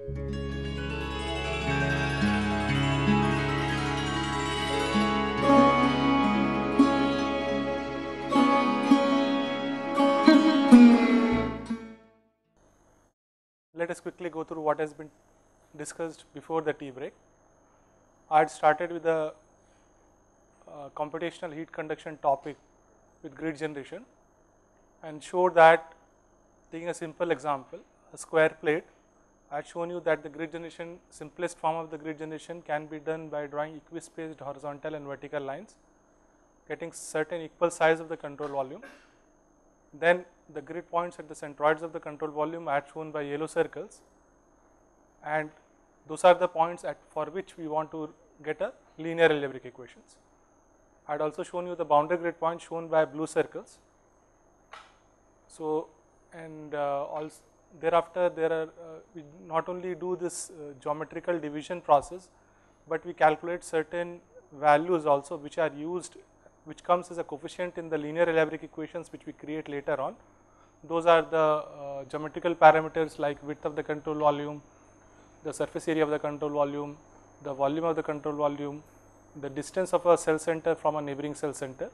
Let us quickly go through what has been discussed before the tea break. I had started with the computational heat conduction topic with grid generation and showed that, taking a simple example, a square plate, I had shown you that the grid generation, simplest form of the grid generation can be done by drawing equispaced horizontal and vertical lines, getting certain equal size of the control volume. Then the grid points at the centroids of the control volume are shown by yellow circles, and those are the points for which we want to get a linear algebraic equations. I had also shown you the boundary grid points shown by blue circles. So, and also thereafter there are we not only do this geometrical division process, but we calculate certain values also which are used, which comes as a coefficient in the linear algebraic equations which we create later on. Those are the geometrical parameters like width of the control volume, the surface area of the control volume, the volume of the control volume, the distance of a cell center from a neighboring cell center.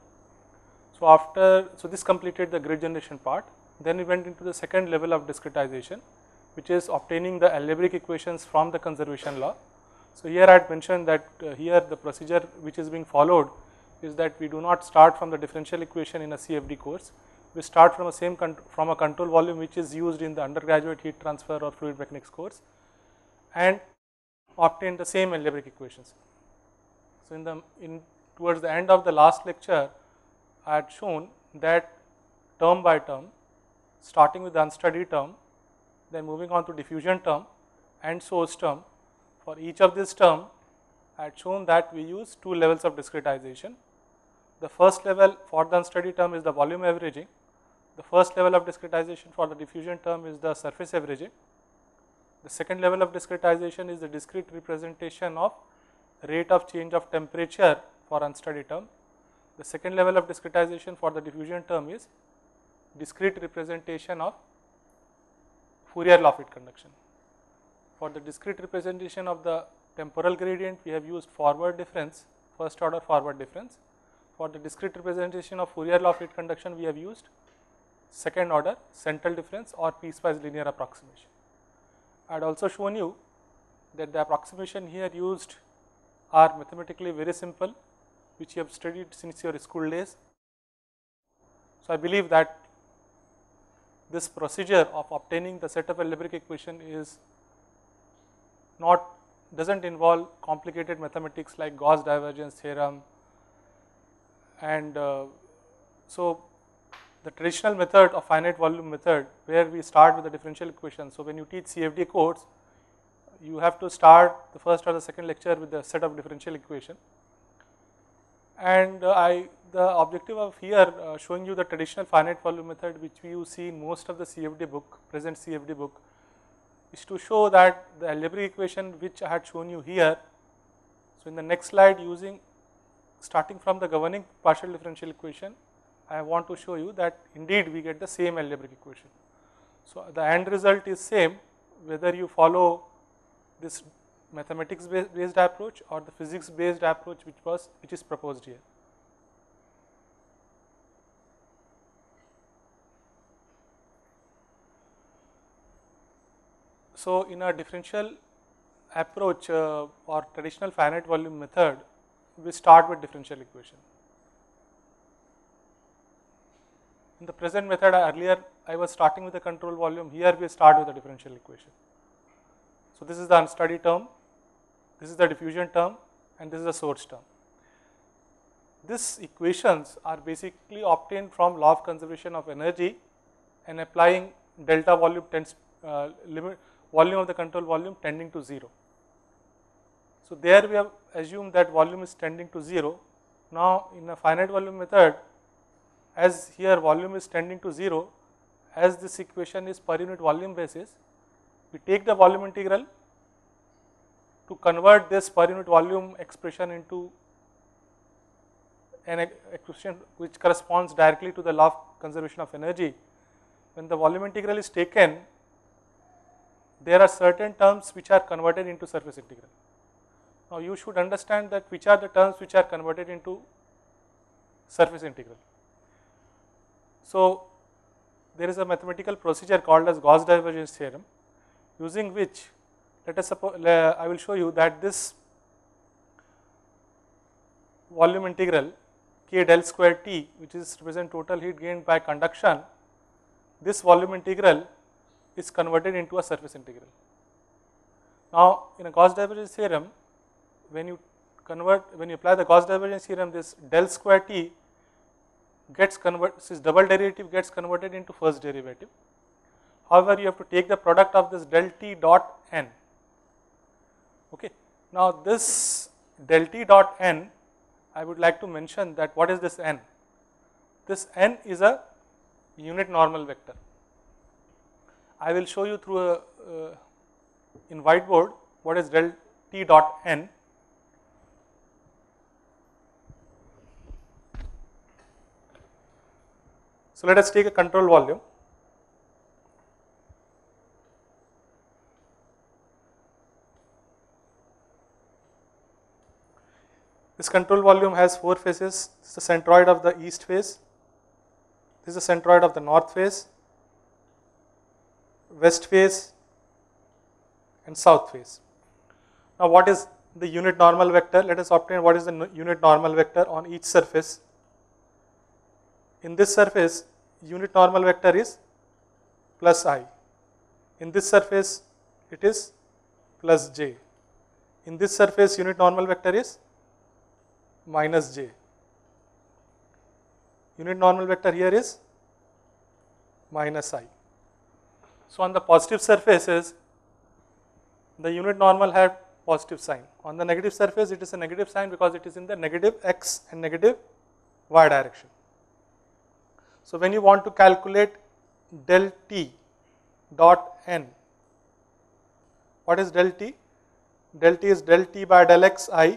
So this completed the grid generation part. Then we went into the second level of discretization, which is obtaining the algebraic equations from the conservation law. So here I had mentioned that here the procedure which is being followed is that we do not start from the differential equation in a CFD course. We start from a control volume which is used in the undergraduate heat transfer or fluid mechanics course, and obtain the same algebraic equations. So towards the end of the last lecture, I had shown that term by term, starting with the unstudied term, then moving on to diffusion term and source term. For each of these term, I had shown that we use two levels of discretization. The first level for the unstudied term is the volume averaging. The first level of discretization for the diffusion term is the surface averaging. The second level of discretization is the discrete representation of rate of change of temperature for unstudied term. The second level of discretization for the diffusion term is discrete representation of Fourier law of heat conduction. For the discrete representation of the temporal gradient, we have used forward difference, first order forward difference. For the discrete representation of Fourier law of heat conduction, we have used second order central difference or piecewise linear approximation. I had also shown you that the approximation here used are mathematically very simple, which you have studied since your school days. So I believe that this procedure of obtaining the set of algebraic equation doesn't involve complicated mathematics like Gauss divergence theorem, and so the traditional method of finite volume method, where we start with the differential equation. So when you teach CFD course, you have to start the first or the second lecture with the set of differential equation. And the objective of here showing you the traditional finite volume method, which you see in most of the CFD book, present CFD book, is to show that the algebraic equation which I had shown you here. So in the next slide, starting from the governing partial differential equation, I want to show you that indeed we get the same algebraic equation. So the end result is same whether you follow this mathematics based approach or the physics based approach which is proposed here. So in a differential approach or traditional finite volume method, we start with differential equation. In the present method, earlier I was starting with the control volume. Here we start with the differential equation. So this is the unstudied term, this is the diffusion term, and this is the source term. These equations are basically obtained from law of conservation of energy and applying delta volume volume of the control volume tending to 0. So there we have assumed that volume is tending to 0. Now in a finite volume method, as here volume is tending to 0, as this equation is per unit volume basis, we take the volume integral to convert this per unit volume expression into an expression which corresponds directly to the law of conservation of energy. When the volume integral is taken, there are certain terms which are converted into surface integral. Now you should understand that which are the terms which are converted into surface integral. So there is a mathematical procedure called as Gauss divergence theorem, using which, let us suppose, I will show you that this volume integral k del square T, which is represent total heat gained by conduction, this volume integral is converted into a surface integral. Now in a Gauss divergence theorem, when you apply the Gauss divergence theorem, this del square T gets converted, this double derivative gets converted into first derivative. However, you have to take the product of this del T dot n. Okay. Now this del T dot n, I would like to mention that what is this n? This n is a unit normal vector. I will show you through in whiteboard what is del T dot n. So let us take a control volume. This control volume has 4 faces. This is the centroid of the east face. This is the centroid of the north face, west face, and south face. Now what is the unit normal vector? Let us obtain what is the unit normal vector on each surface. In this surface, unit normal vector is plus I. In this surface, it is plus j. In this surface, unit normal vector is minus j. Unit normal vector here is minus I. So on the positive surfaces, the unit normal had positive sign. On the negative surface, it is a negative sign because it is in the negative x and negative y direction. So when you want to calculate del T dot n, what is del T? Del T is del T by del x I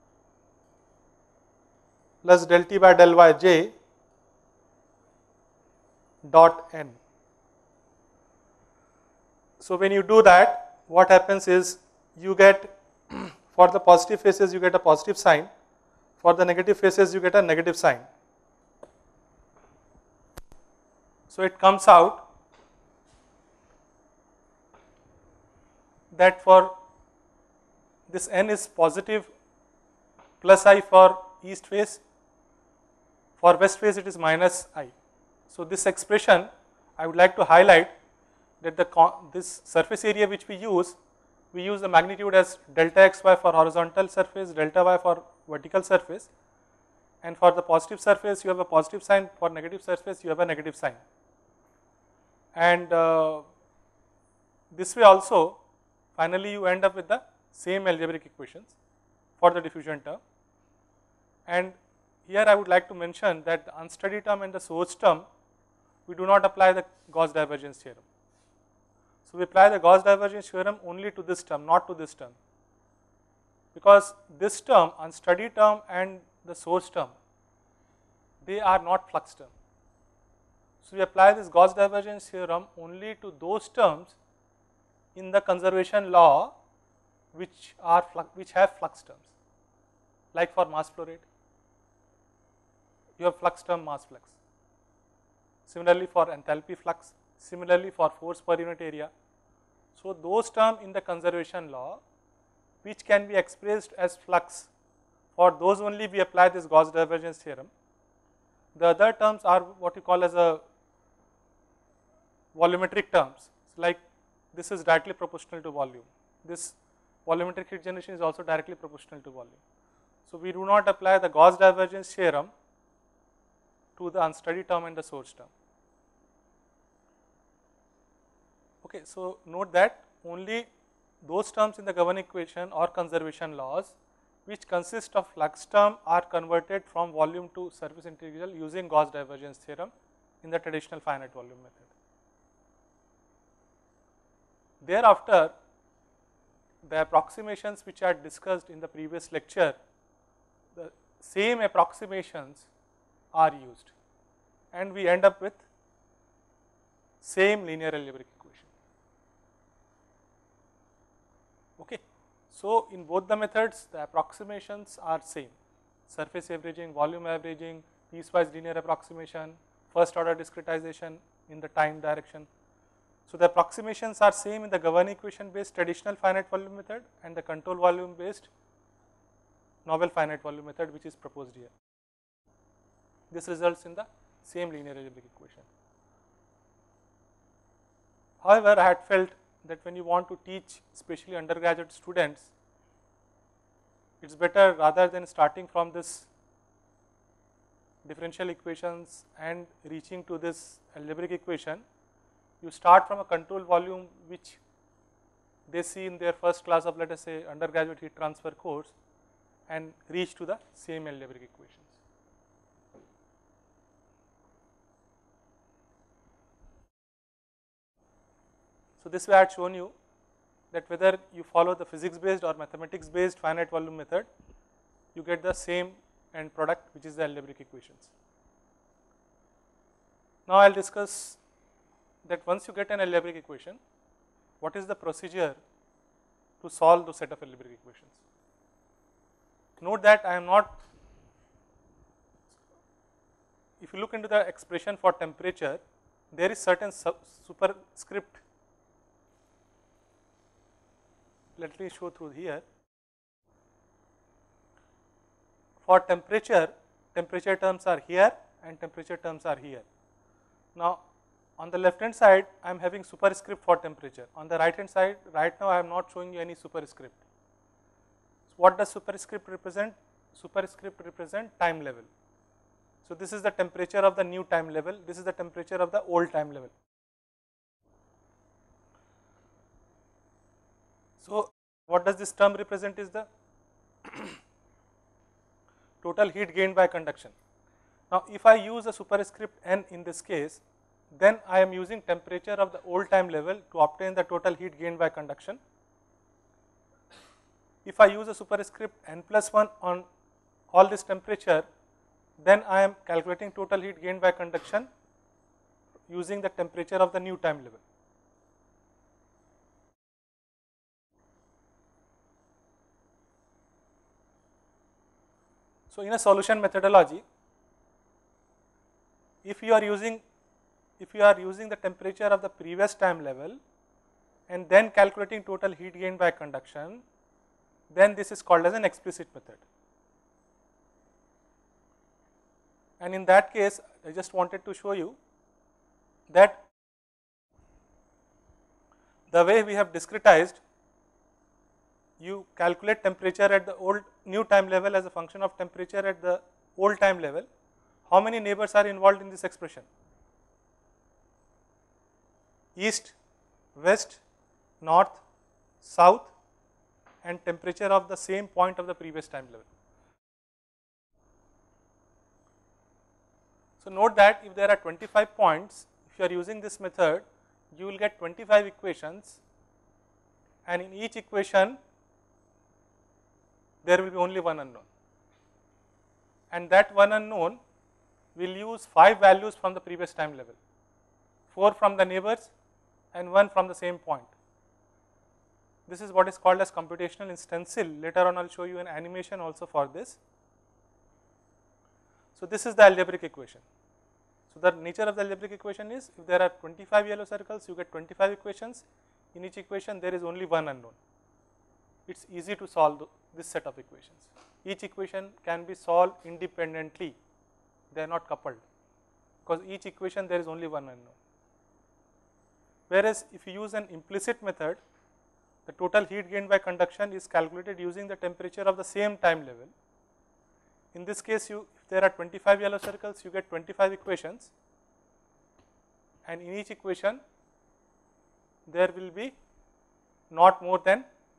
plus del T by del y j dot n. So when you do that, what happens is you get, for the positive faces you get a positive sign, for the negative faces you get a negative sign. So it comes out that for this n is positive plus I for east face, for west face it is minus I. So this expression I would like to highlight that this surface area which we use the magnitude as delta xy for horizontal surface, delta y for vertical surface, and for the positive surface you have a positive sign, for negative surface you have a negative sign. And this way also finally you end up with the same algebraic equations for the diffusion term. And here I would like to mention that the unsteady term and the source term, we do not apply the Gauss divergence theorem. So we apply the Gauss divergence theorem only to this term, not to this term, because this term, unsteady term and the source term, they are not flux term. So we apply this Gauss divergence theorem only to those terms in the conservation law which have flux terms, like for mass flow rate, you have flux term mass flux. Similarly for enthalpy flux, similarly for force per unit area. So those terms in the conservation law which can be expressed as flux, for those only we apply this Gauss divergence theorem. The other terms are what you call as a volumetric terms, like this is directly proportional to volume. This volumetric heat generation is also directly proportional to volume. So we do not apply the Gauss divergence theorem to the unsteady term and the source term. Okay, so note that only those terms in the governing equation or conservation laws which consist of flux term are converted from volume to surface integral using Gauss divergence theorem in the traditional finite volume method. Thereafter, the approximations which are discussed in the previous lecture, the same approximations are used and we end up with same linear algebraic equation. Okay. So, in both the methods the approximations are same, surface averaging, volume averaging, piecewise linear approximation, first order discretization in the time direction. So, the approximations are same in the governing equation based traditional finite volume method and the control volume based novel finite volume method which is proposed here. This results in the same linear algebraic equation. However, I had felt that when you want to teach especially undergraduate students, it is better rather than starting from this differential equations and reaching to this algebraic equation, you start from a control volume which they see in their first class of, let us say, undergraduate heat transfer course, and reach to the same algebraic equations. So, this way I had shown you that whether you follow the physics based or mathematics based finite volume method, you get the same end product which is the algebraic equations. Now, I will discuss that once you get an algebraic equation, what is the procedure to solve those set of algebraic equations. Note that I am not, if you look into the expression for temperature, there is certain superscript. Let me show through here. For temperature, temperature terms are here and temperature terms are here. Now, on the left hand side, I am having superscript for temperature. On the right hand side, right now I am not showing you any superscript. So, what does superscript represent? Superscript represent time level. So, this is the temperature of the new time level, this is the temperature of the old time level. So, what does this term represent is the total heat gained by conduction. Now, if I use a superscript n in this case, then I am using temperature of the old time level to obtain the total heat gained by conduction. If I use a superscript n plus 1 on all this temperature, then I am calculating total heat gained by conduction using the temperature of the new time level. So, in a solution methodology, if you are using the temperature of the previous time level and then calculating total heat gained by conduction, then this is called as an explicit method. And in that case, I just wanted to show you that the way we have discretized, you calculate temperature at the new time level as a function of temperature at the old time level. How many neighbors are involved in this expression? East, west, north, south, and temperature of the same point of the previous time level. So, note that if there are 25 points, if you are using this method, you will get 25 equations, and in each equation there will be only one unknown, and that one unknown will use 5 values from the previous time level, 4 from the neighbors and 1 from the same point. This is what is called as computational stencil. Later on I will show you an animation also for this. So, this is the algebraic equation. So, the nature of the algebraic equation is, if there are 25 yellow circles, you get 25 equations. In each equation there is only one unknown. It is easy to solve this set of equations. Each equation can be solved independently, they are not coupled, because each equation there is only one unknown. Whereas, if you use an implicit method, the total heat gained by conduction is calculated using the temperature of the same time level. In this case, if there are 25 yellow circles, you get 25 equations, and in each equation there will be not more than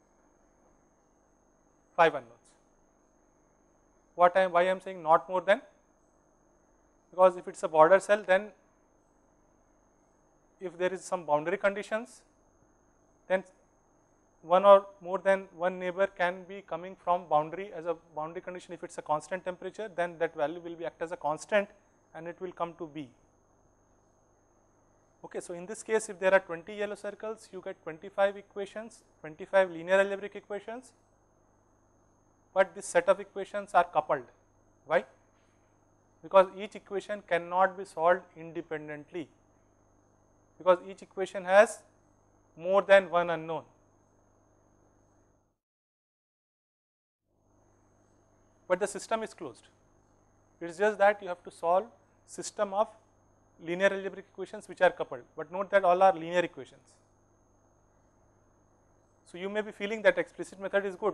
5 unknowns. Why I am saying not more than? Because if it is a border cell, then if there is some boundary conditions, then one or more than one neighbor can be coming from boundary as a boundary condition. If it is a constant temperature, then that value will be act as a constant and it will come to B. Okay, so in this case, if there are 20 yellow circles, you get 25 equations, 25 linear algebraic equations, but this set of equations are coupled. Why? Because each equation cannot be solved independently, because each equation has more than one unknown. But the system is closed. It is just that you have to solve system of linear algebraic equations which are coupled, but note that all are linear equations. So you may be feeling that explicit method is good,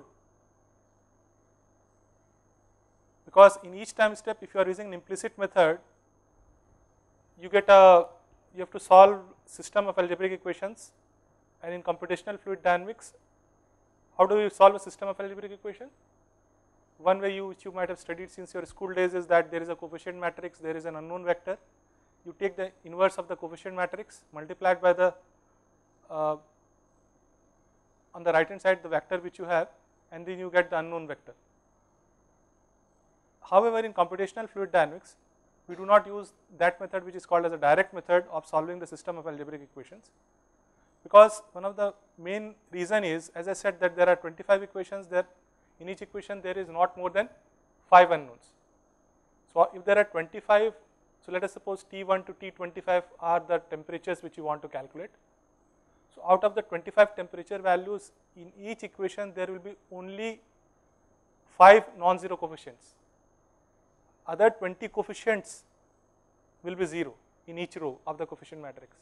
because in each time step, if you are using an implicit method, you have to solve system of algebraic equations. And in computational fluid dynamics, how do you solve a system of algebraic equation? One way which you might have studied since your school days is that there is a coefficient matrix, there is an unknown vector. You take the inverse of the coefficient matrix, multiplied by the on the right hand side the vector which you have, and then you get the unknown vector. However, in computational fluid dynamics, we do not use that method which is called as a direct method of solving the system of algebraic equations, because one of the main reason is, as I said, that there are 25 equations there. In each equation there is not more than 5 unknowns. So if there are 25, so let us suppose T1 to T25 are the temperatures which you want to calculate. So out of the 25 temperature values, in each equation there will be only 5 non-zero coefficients. Other 20 coefficients will be 0 in each row of the coefficient matrix.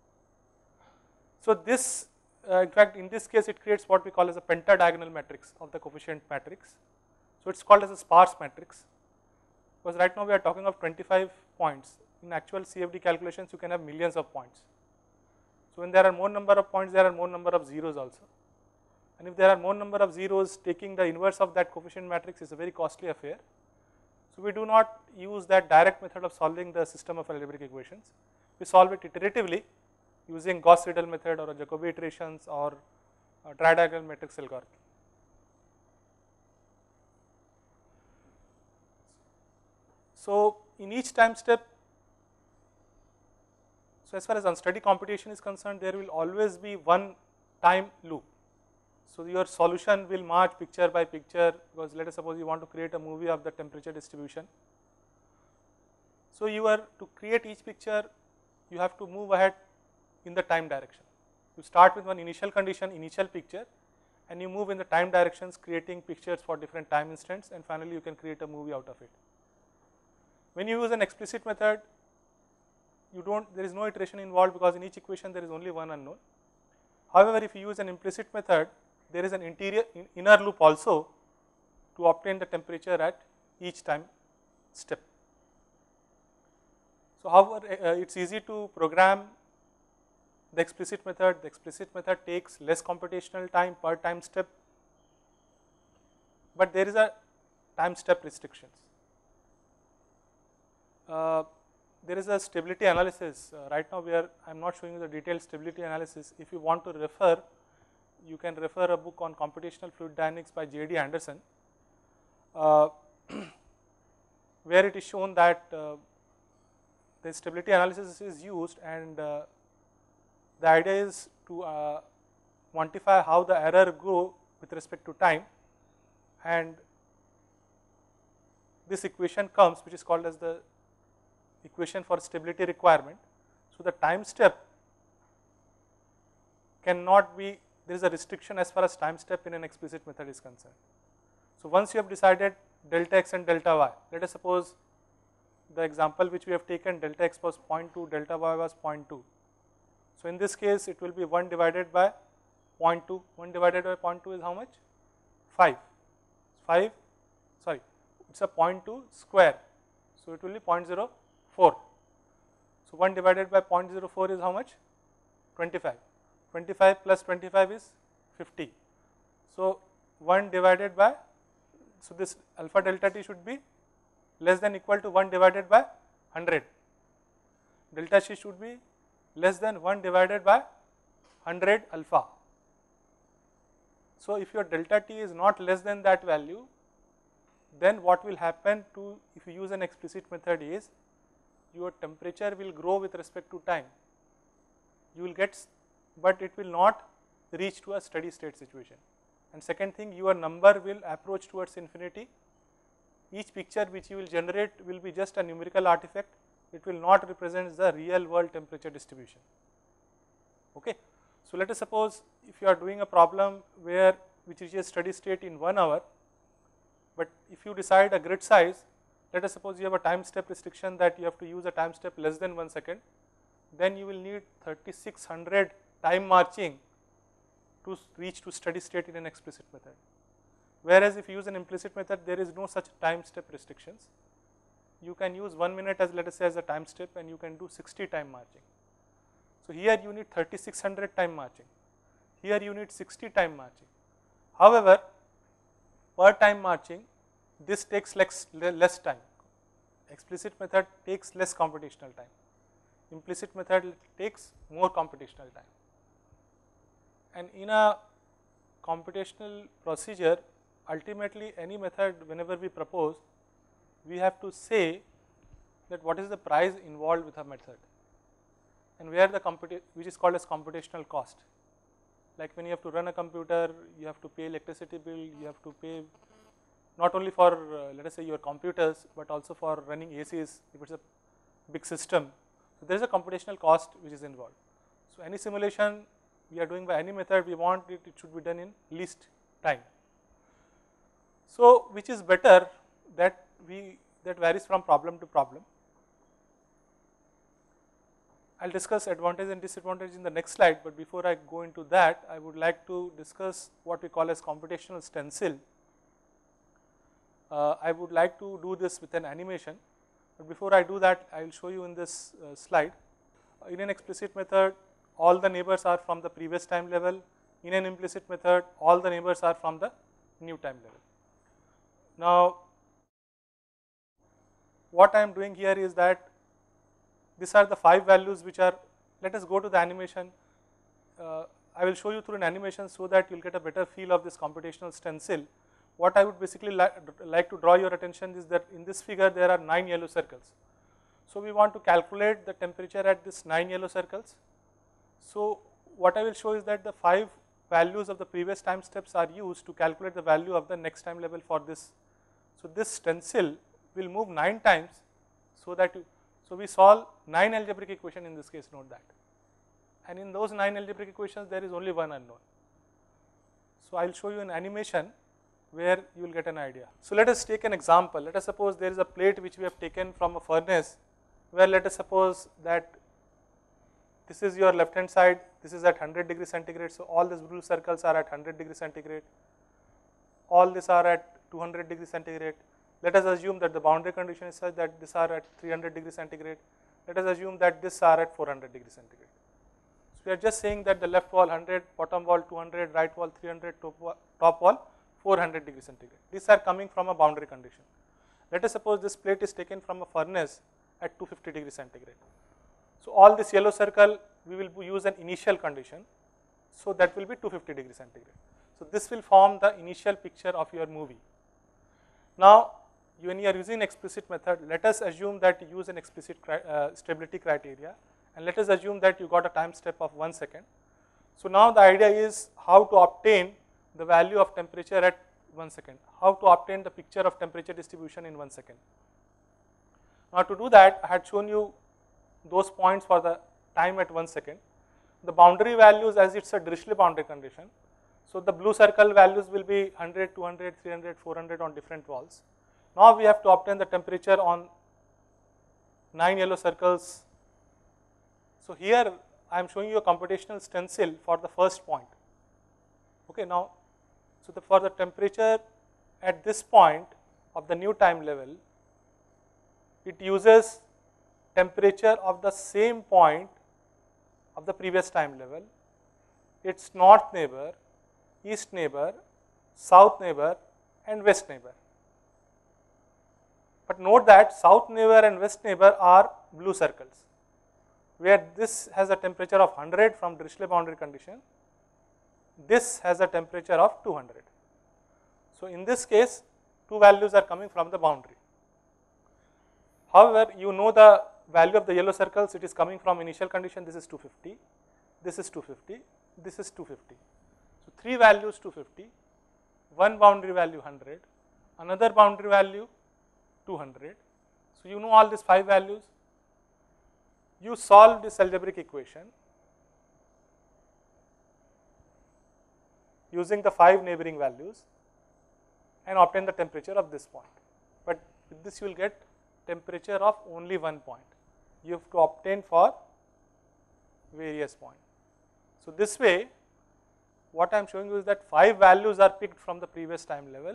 So this, in fact, in this case, it creates what we call as a pentadiagonal matrix of the coefficient matrix. So it's called as a sparse matrix, because right now we are talking of 25 points. In actual CFD calculations, you can have millions of points. So when there are more number of points, there are more number of zeros also. And if there are more number of zeros, taking the inverse of that coefficient matrix is a very costly affair. So we do not use that direct method of solving the system of algebraic equations. We solve it iteratively using Gauss-Seidel method or Jacobi iterations or tridiagonal matrix algorithm. So in each time step, so as far as unsteady computation is concerned, there will always be one time loop. So your solution will march picture by picture, because let us suppose you want to create a movie of the temperature distribution. So you are to create each picture, you have to move ahead in the time direction. You start with one initial condition, initial picture, and you move in the time directions, creating pictures for different time instants, and finally you can create a movie out of it. When you use an explicit method, there is no iteration involved, because in each equation there is only one unknown. However, if you use an implicit method, there is an inner loop also to obtain the temperature at each time step. So however, it's easy to program the explicit method. The explicit method takes less computational time per time step, but there is a time step restrictions. There is a stability analysis. Right now I am not showing you the detailed stability analysis. If you want to refer, you can refer a book on computational fluid dynamics by J.D. Anderson, where it is shown that the stability analysis is used, and the idea is to quantify how the error grow with respect to time, and this equation comes, which is called as the equation for stability requirement. So the time step cannot be, there is a restriction as far as time step in an explicit method is concerned. So once you have decided delta x and delta y, let us suppose the example which we have taken, delta x was 0.2, delta y was 0.2. So in this case it will be 1 divided by 0.2, 1 divided by 0.2 is how much? 5, sorry, it's a 0.2 square, so it will be 0.04. So 1 divided by 0.04 is how much? 25. 25 plus 25 is 50. So 1 divided by, so this alpha delta t should be less than equal to 1 divided by 100. Delta c should be less than 1 divided by 100 alpha. So if your delta t is not less than that value, then what will happen to, if you use an explicit method, is your temperature will grow with respect to time. you will get, but it will not reach to a steady state situation. And second thing, your number will approach towards infinity. Each picture which you will generate will be just a numerical artifact. It will not represent the real world temperature distribution. Okay. So let us suppose if you are doing a problem where which reaches steady state in 1 hour, but if you decide a grid size, let us suppose you have a time step restriction that you have to use a time step less than 1 second, then you will need 3600 time marching to reach to steady state in an explicit method. Whereas if you use an implicit method, there is no such time step restrictions. You can use 1 minute as, let us say, as a time step, and you can do 60 time marching. So here you need 3600 time marching. Here you need 60 time marching. However, per time marching, this takes less time. Explicit method takes less computational time. Implicit method takes more computational time. And in a computational procedure, ultimately any method whenever we propose, we have to say that what is the price involved with a method, and where the which is called as computational cost. Like when you have to run a computer, you have to pay electricity bill, you have to pay not only for let us say your computers, but also for running ACs if it's a big system. So there is a computational cost which is involved. So any simulation we are doing by any method, we want it should be done in least time. So which is better, that varies from problem to problem. I will discuss advantage and disadvantage in the next slide, but before I go into that, I would like to discuss what we call as computational stencil. I would like to do this with an animation, but before I do that, I will show you in this slide. In an explicit method, all the neighbors are from the previous time level. In an implicit method, all the neighbors are from the new time level. Now, what I am doing here is that these are the 5 values which are, let us go to the animation. I will show you through an animation so that you will get a better feel of this computational stencil. What I would basically like to draw your attention is that in this figure there are 9 yellow circles. So we want to calculate the temperature at this 9 yellow circles. So what I will show is that the 5 values of the previous time steps are used to calculate the value of the next time level for this. So this stencil will move 9 times so that so we solve 9 algebraic equations in this case, note that. And in those 9 algebraic equations there is only one unknown. So I will show you an animation where you will get an idea. So let us take an example. Let us suppose there is a plate which we have taken from a furnace, where let us suppose that this is your left hand side, this is at 100 degrees centigrade. So all these blue circles are at 100 degrees centigrade, all these are at 200 degrees centigrade. Let us assume that the boundary condition is such that these are at 300 degrees centigrade. Let us assume that these are at 400 degrees centigrade. So we are just saying that the left wall 100, bottom wall 200, right wall 300, top wall 400 degrees centigrade. These are coming from a boundary condition. Let us suppose this plate is taken from a furnace at 250 degrees centigrade. So all this yellow circle, we will use an initial condition. So that will be 250 degrees centigrade. So this will form the initial picture of your movie. Now, when you are using explicit method, let us assume that you use an explicit stability criteria, and let us assume that you got a time step of 1 second. So now the idea is how to obtain the value of temperature at 1 second, how to obtain the picture of temperature distribution in 1 second. Now to do that, I had shown you those points for the time at 1 second. The boundary values, as it's a Dirichlet boundary condition, so the blue circle values will be 100, 200, 300, 400 on different walls. Now we have to obtain the temperature on 9 yellow circles. So here I am showing you a computational stencil for the first point. Okay, now, so for the temperature at this point of the new time level, it uses temperature of the same point of the previous time level, its north neighbor, east neighbor, south neighbor and west neighbor. But note that south neighbor and west neighbor are blue circles, where this has a temperature of 100 from Dirichlet boundary condition, this has a temperature of 200. So in this case, 2 values are coming from the boundary. However, you know the value of the yellow circles, it is coming from initial condition, this is 250, this is 250, this is 250. So 3 values 250, one boundary value 100, another boundary value 200. So you know all these 5 values. You solve this algebraic equation using the 5 neighboring values and obtain the temperature of this point. But with this you will get temperature of only one point. You have to obtain for various points. So this way, what I am showing you is that 5 values are picked from the previous time level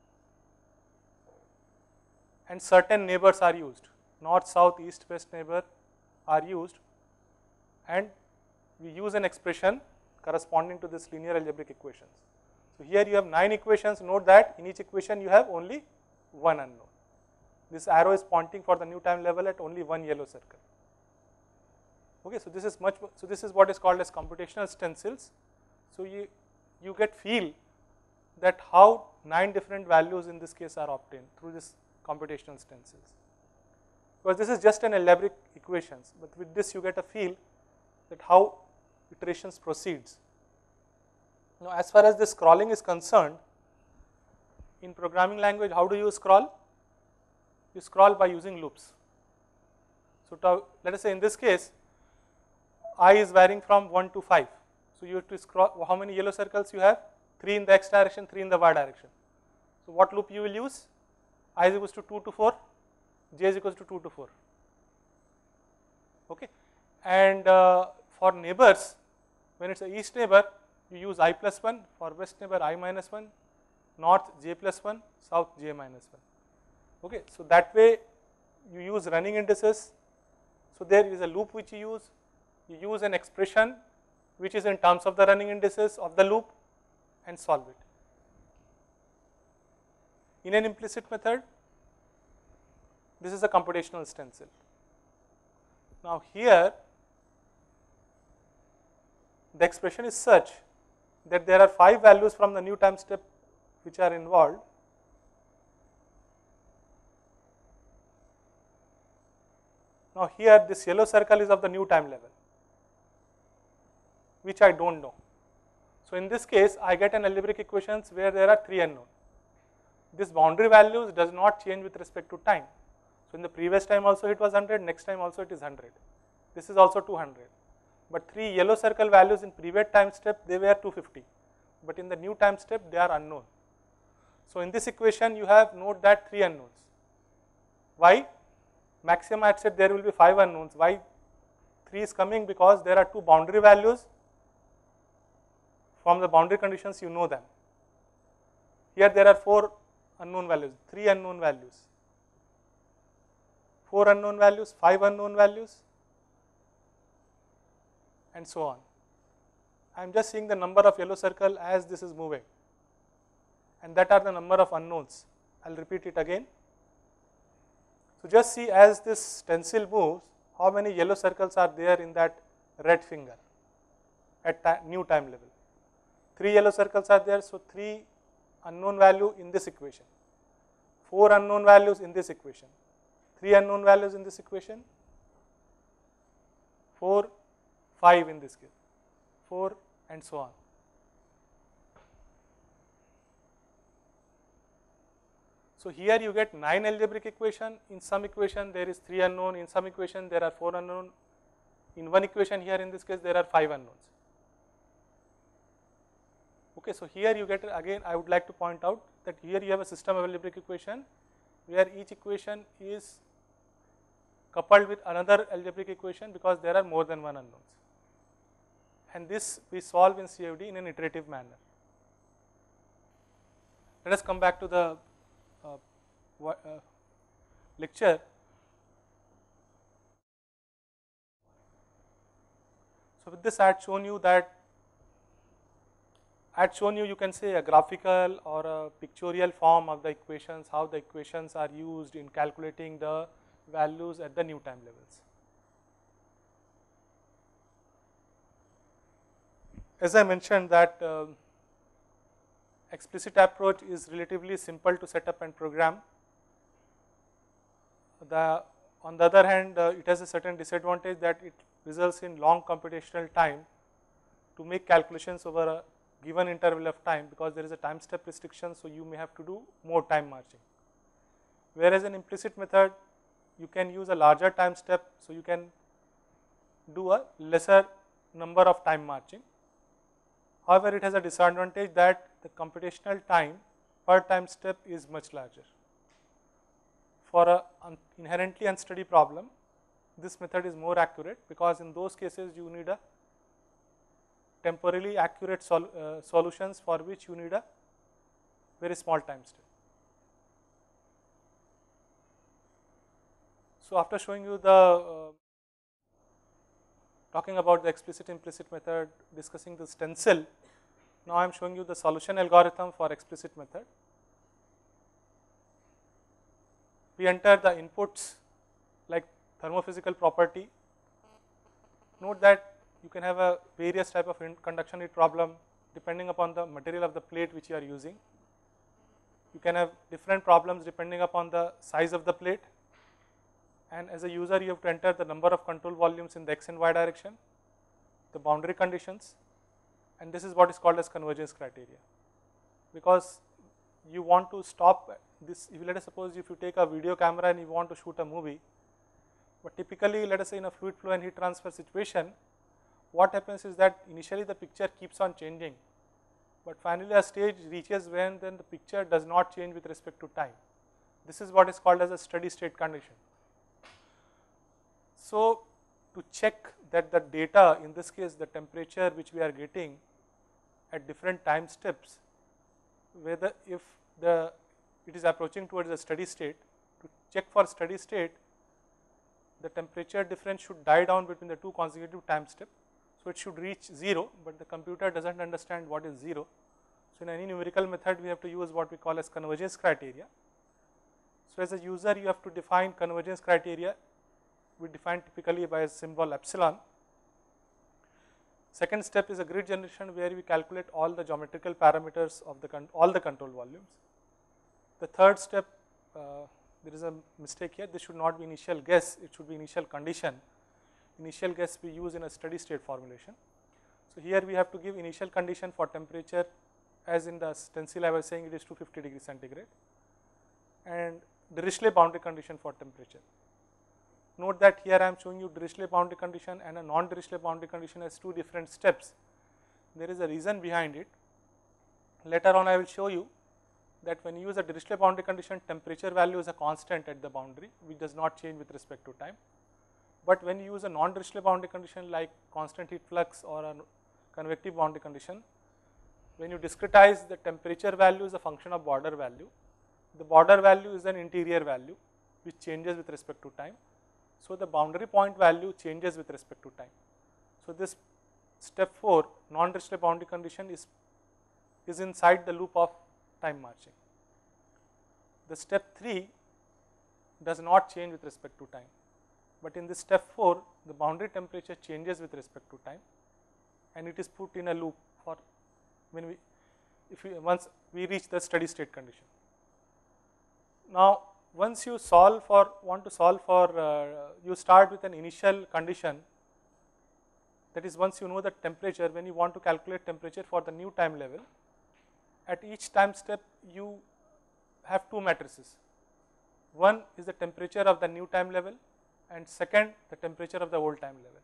and certain neighbors are used. North, south, east, west neighbor are used, and we use an expression corresponding to this linear algebraic equations. So here you have 9 equations. Note that in each equation you have only one unknown. This arrow is pointing for the new time level at only one yellow circle. Okay, so this is this is what is called as computational stencils. So you get feel that how 9 different values in this case are obtained through this computational stencils. Because this is just an algebraic equations, but with this you get a feel that how iterations proceeds. Now as far as this scrolling is concerned, in programming language, how do you scroll? You scroll by using loops. So let us say in this case, I is varying from 1 to 5. So you have to scroll, how many yellow circles you have? 3 in the x direction, 3 in the y direction. So what loop you will use? I is equals to 2 to 4, j is equals to 2 to 4. Okay. And for neighbors, when it's a east neighbor, you use I plus 1, for west neighbor I minus 1, north j plus 1, south j minus 1. Okay. So that way you use running indices. So there is a loop which you use an expression which is in terms of the running indices of the loop and solve it. In an implicit method, this is a computational stencil. Now here the expression is such that there are 5 values from the new time step which are involved. Now here this yellow circle is of the new time level, which I don't know. So in this case I get an algebraic equations where there are 3 unknown. This boundary values does not change with respect to time. So in the previous time also it was 100, next time also it is 100. This is also 200. But 3 yellow circle values in previous time step, they were 250. But in the new time step they are unknown. So in this equation you have note that 3 unknowns. Why? Maximum I had said there will be 5 unknowns. Why 3 is coming? Because there are 2 boundary values. From the boundary conditions you know them. Here there are 4 unknown values, 3 unknown values, 4 unknown values, 5 unknown values, and so on. I am just seeing the number of yellow circle as this is moving, and that are the number of unknowns. I will repeat it again. So just see as this stencil moves, how many yellow circles are there in that red finger at new time level. 3 yellow circles are there, so 3 unknown value in this equation, 4 unknown values in this equation, 3 unknown values in this equation, 4, 5 in this case, 4 and so on. So here you get 9 algebraic equation. In some equation there is 3 unknown, in some equation there are 4 unknown, in one equation here in this case there are 5 unknowns. Okay, so here you get, again I would like to point out that here you have a system of algebraic equation where each equation is coupled with another algebraic equation because there are more than one unknowns. And this we solve in CFD in an iterative manner. Let us come back to the lecture. So with this I had shown you that you can say a graphical or a pictorial form of the equations, how the equations are used in calculating the values at the new time levels. As I mentioned that explicit approach is relatively simple to set up and program. On the other hand, it has a certain disadvantage that it results in long computational time to make calculations over a given interval of time, because there is a time step restriction, so you may have to do more time marching. Whereas in implicit method, you can use a larger time step, so you can do a lesser number of time marching. However, it has a disadvantage that the computational time per time step is much larger. For an inherently unsteady problem, this method is more accurate, because in those cases you need a temporally accurate solutions for which you need a very small time step. So after showing you the talking about the explicit implicit method, discussing the stencil, now I am showing you the solution algorithm for explicit method. We enter the inputs like thermophysical property. Note that you can have a various type of conduction heat problem depending upon the material of the plate which you are using. You can have different problems depending upon the size of the plate, and as a user you have to enter the number of control volumes in the x and y direction, the boundary conditions, and this is what is called as convergence criteria. Because you want to stop this, if let us suppose if you take a video camera and you want to shoot a movie, but typically let us say in a fluid flow and heat transfer situation, what happens is that initially the picture keeps on changing, but finally a stage reaches when then the picture does not change with respect to time. This is what is called as a steady state condition. So to check that the data, in this case the temperature which we are getting at different time steps, whether if it is approaching towards a steady state, to check for steady state, the temperature difference should die down between the two consecutive time steps. So it should reach 0, but the computer does not understand what is 0. So in any numerical method we have to use what we call as convergence criteria. So as a user you have to define convergence criteria. We define typically by a symbol epsilon. Second step is a grid generation, where we calculate all the geometrical parameters of all the control volumes. The third step, there is a mistake here, this should not be initial guess, it should be initial condition. Initial guess we use in a steady state formulation. So here we have to give initial condition for temperature, as in the stencil I was saying it is 250 degrees centigrade, and Dirichlet boundary condition for temperature. Note that here I am showing you Dirichlet boundary condition and a non-Dirichlet boundary condition as two different steps. There is a reason behind it. Later on I will show you that when you use a Dirichlet boundary condition, temperature value is a constant at the boundary which does not change with respect to time. But when you use a non-Dirichlet boundary condition like constant heat flux or a convective boundary condition, when you discretize, the temperature value is a function of border value. The border value is an interior value which changes with respect to time. So the boundary point value changes with respect to time. So this step 4, non-Dirichlet boundary condition is inside the loop of time marching. The step 3 does not change with respect to time, but in this step 4 the boundary temperature changes with respect to time, and it is put in a loop for when once we reach the steady state condition. Now once you want to solve for, you start with an initial condition, that is once you know the temperature, when you want to calculate temperature for the new time level, at each time step you have two matrices. One is the temperature of the new time level, and second the temperature of the old time level.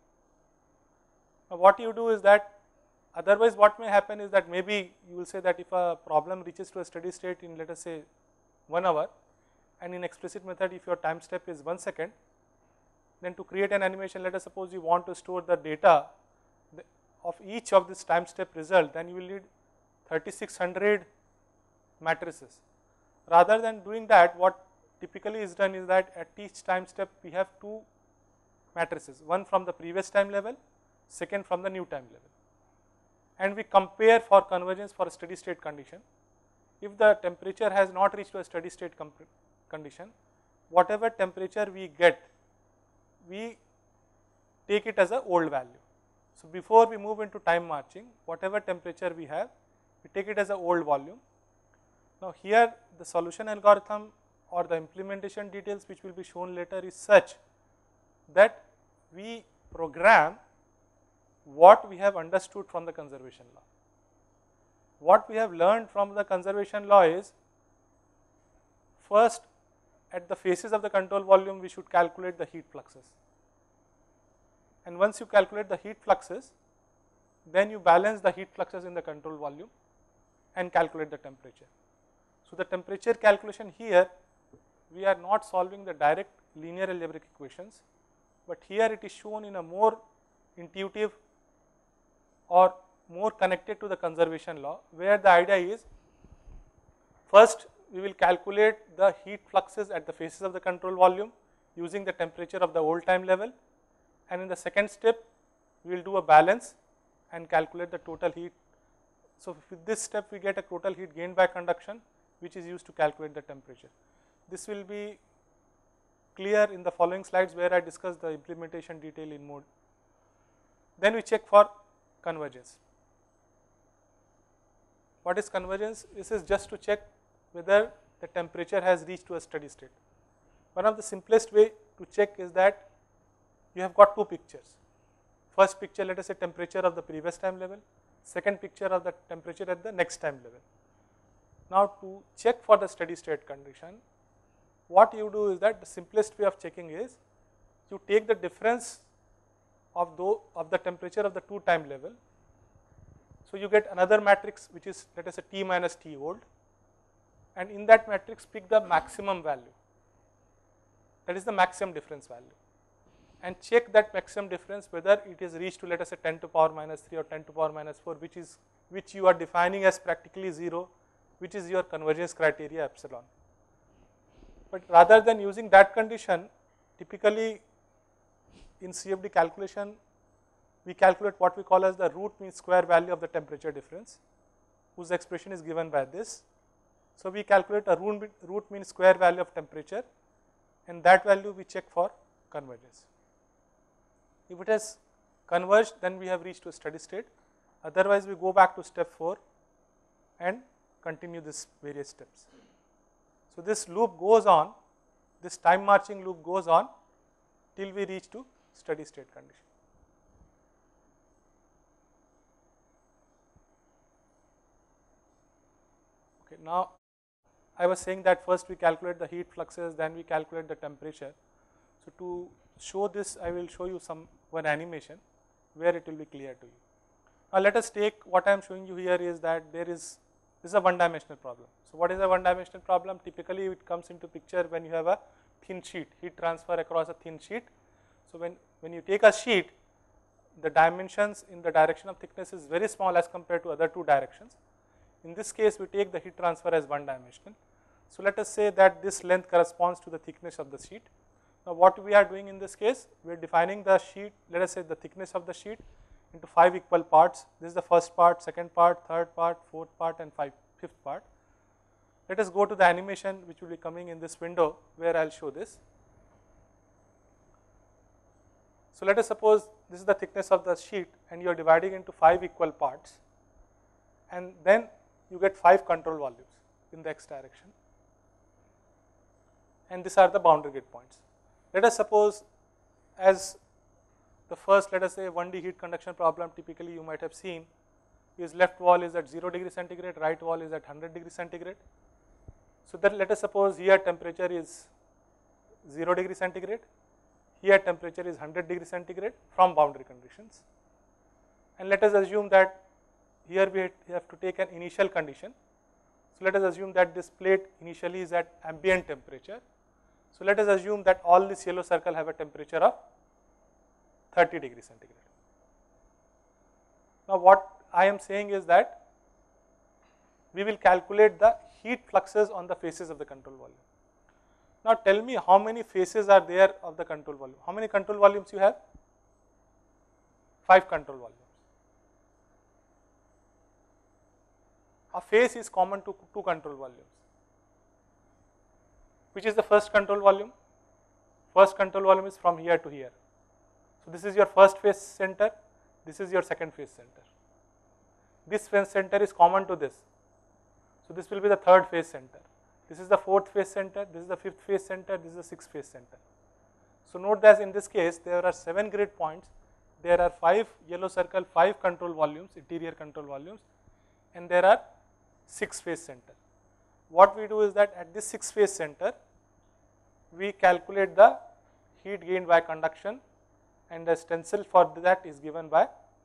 Now what you do is that, otherwise what may happen is that maybe you will say that if a problem reaches to a steady state in let us say 1 hour, and in explicit method if your time step is 1 second, then to create an animation, let us suppose you want to store the data of each of this time step result, then you will need 3600 matrices. Rather than doing that, what typically is done is that at each time step we have two matrices, one from the previous time level, second from the new time level, and we compare for convergence for a steady state condition. If the temperature has not reached to a steady state condition, whatever temperature we get, we take it as an old value. So before we move into time marching, whatever temperature we have, we take it as an old volume. Now here the solution algorithm or the implementation details which will be shown later is such that we program what we have understood from the conservation law. What we have learned from the conservation law is, first, at the faces of the control volume, we should calculate the heat fluxes. And once you calculate the heat fluxes, then you balance the heat fluxes in the control volume and calculate the temperature. So the temperature calculation here, we are not solving the direct linear algebraic equations, but here it is shown in a more intuitive or more connected to the conservation law, where the idea is, first we will calculate the heat fluxes at the faces of the control volume using the temperature of the old time level, and in the second step we will do a balance and calculate the total heat. So with this step we get a total heat gained by conduction, which is used to calculate the temperature. This will be clear in the following slides, where I discuss the implementation detail in more. Then we check for convergence. What is convergence? This is just to check whether the temperature has reached to a steady state. One of the simplest way to check is that you have got two pictures. First picture, let us say temperature of the previous time level. Second picture of the temperature at the next time level. Now to check for the steady state condition, what you do is that the simplest way of checking is, you take the difference of the temperature of the two time level. So you get another matrix which is, let us say, T minus T old, and in that matrix pick the maximum value, that is the maximum difference value, and check that maximum difference whether it is reached to, let us say, 10 to power minus 3 or 10 to power minus 4, which you are defining as practically 0, which is your convergence criteria epsilon. But rather than using that condition, typically in CFD calculation, we calculate what we call as the root mean square value of the temperature difference, whose expression is given by this. So we calculate a root mean square value of temperature, and that value we check for convergence. If it has converged, then we have reached to a steady state. Otherwise, we go back to step 4 and continue this various steps. So this loop goes on, this time marching loop goes on till we reach to steady state condition. Okay, now I was saying that first we calculate the heat fluxes, then we calculate the temperature. So to show this, I will show you one animation where it will be clear to you. Now let us take what I am showing you here is that this is a one-dimensional problem. So what is a one-dimensional problem? Typically it comes into picture when you have a thin sheet, heat transfer across a thin sheet. So when you take a sheet, the dimensions in the direction of thickness is very small as compared to other two directions. In this case, we take the heat transfer as one-dimensional. So let us say that this length corresponds to the thickness of the sheet. Now what we are doing in this case, we are defining the sheet, let us say the thickness of the sheet into 5 equal parts. This is the first part, second part, third part, fourth part, and fifth part. Let us go to the animation which will be coming in this window where I will show this. So let us suppose this is the thickness of the sheet and you are dividing into 5 equal parts, and then you get 5 control volumes in the x direction, and these are the boundary gate points. Let us suppose as the first, let us say 1D heat conduction problem, typically you might have seen, is left wall is at 0 degree centigrade, right wall is at 100 degree centigrade. So that let us suppose here temperature is 0 degree centigrade, here temperature is 100 degree centigrade from boundary conditions, and let us assume that here we have to take an initial condition. So let us assume that this plate initially is at ambient temperature. So let us assume that all this yellow circle have a temperature of 30 degree centigrade. Now what I am saying is that we will calculate the heat fluxes on the faces of the control volume. Now tell me how many faces are there of the control volume. How many control volumes you have? 5 control volumes. A face is common to 2 control volumes. Which is the first control volume? First control volume is from here to here. So this is your first phase center, this is your second phase center. This phase center is common to this. So this will be the third phase center. This is the fourth phase center, this is the fifth phase center, this is the sixth phase center. So note that in this case there are 7 grid points there are 5 yellow circle, 5 control volumes, interior control volumes, and there are 6 phase center. What we do is that at this 6 phase center, we calculate the heat gained by conduction, and the stencil for that is given by.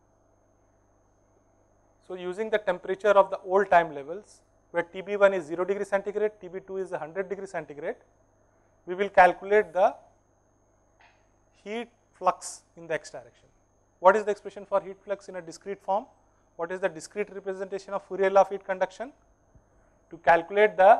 So using the temperature of the old time levels, where TB1 is 0 degree centigrade, TB2 is 100 degree centigrade, we will calculate the heat flux in the x direction. What is the expression for heat flux in a discrete form? What is the discrete representation of Fourier law of heat conduction? To calculate the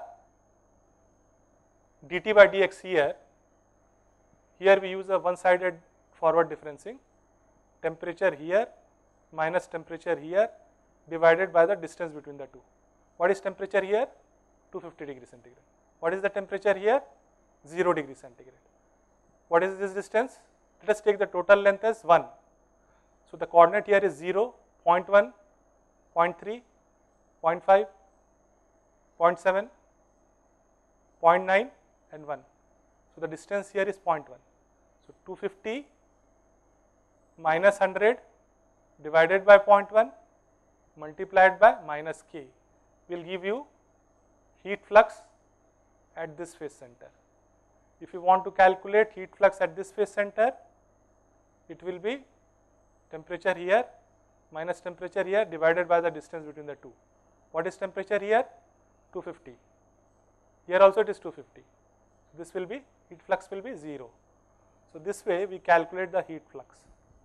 dt by dx here we use a one-sided forward differencing, temperature here minus temperature here divided by the distance between the two. What is temperature here? 250 degree centigrade. What is the temperature here? 0 degree centigrade. What is this distance? Let us take the total length as 1. So the coordinate here is 0, 0.1, 0.3, 0.5, 0.7, 0.9 and 1. So the distance here is 0.1. So 250 minus 100 divided by 0.1 multiplied by minus k will give you heat flux at this phase center. If you want to calculate heat flux at this phase center, it will be temperature here minus temperature here divided by the distance between the two. What is temperature here? 250. Here also it is 250. This will be, heat flux will be 0. So this way we calculate the heat flux.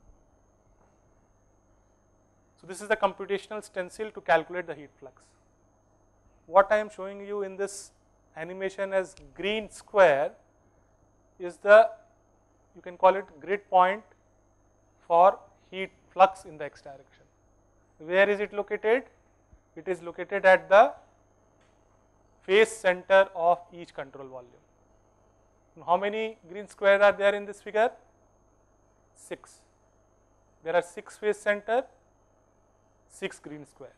So this is the computational stencil to calculate the heat flux. What I am showing you in this animation as green square is the, you can call it grid point for heat flux in the x direction. Where is it located? It is located at the phase center of each control volume. How many green squares are there in this figure? 6. There are 6 phase center, 6 green squares.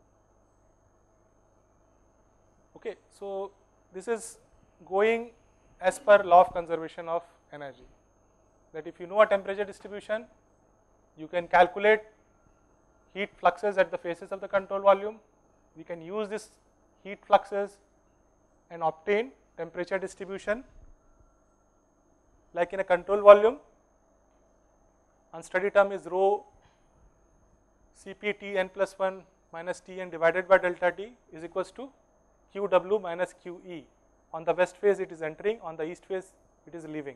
Okay, so this is going as per law of conservation of energy, that if you know a temperature distribution, you can calculate heat fluxes at the faces of the control volume. We can use this heat fluxes and obtain temperature distribution. Like in a control volume, unsteady term is rho Cp T n plus 1 minus T n divided by delta T is equals to Qw minus Qe. On the west phase it is entering, on the east phase it is leaving.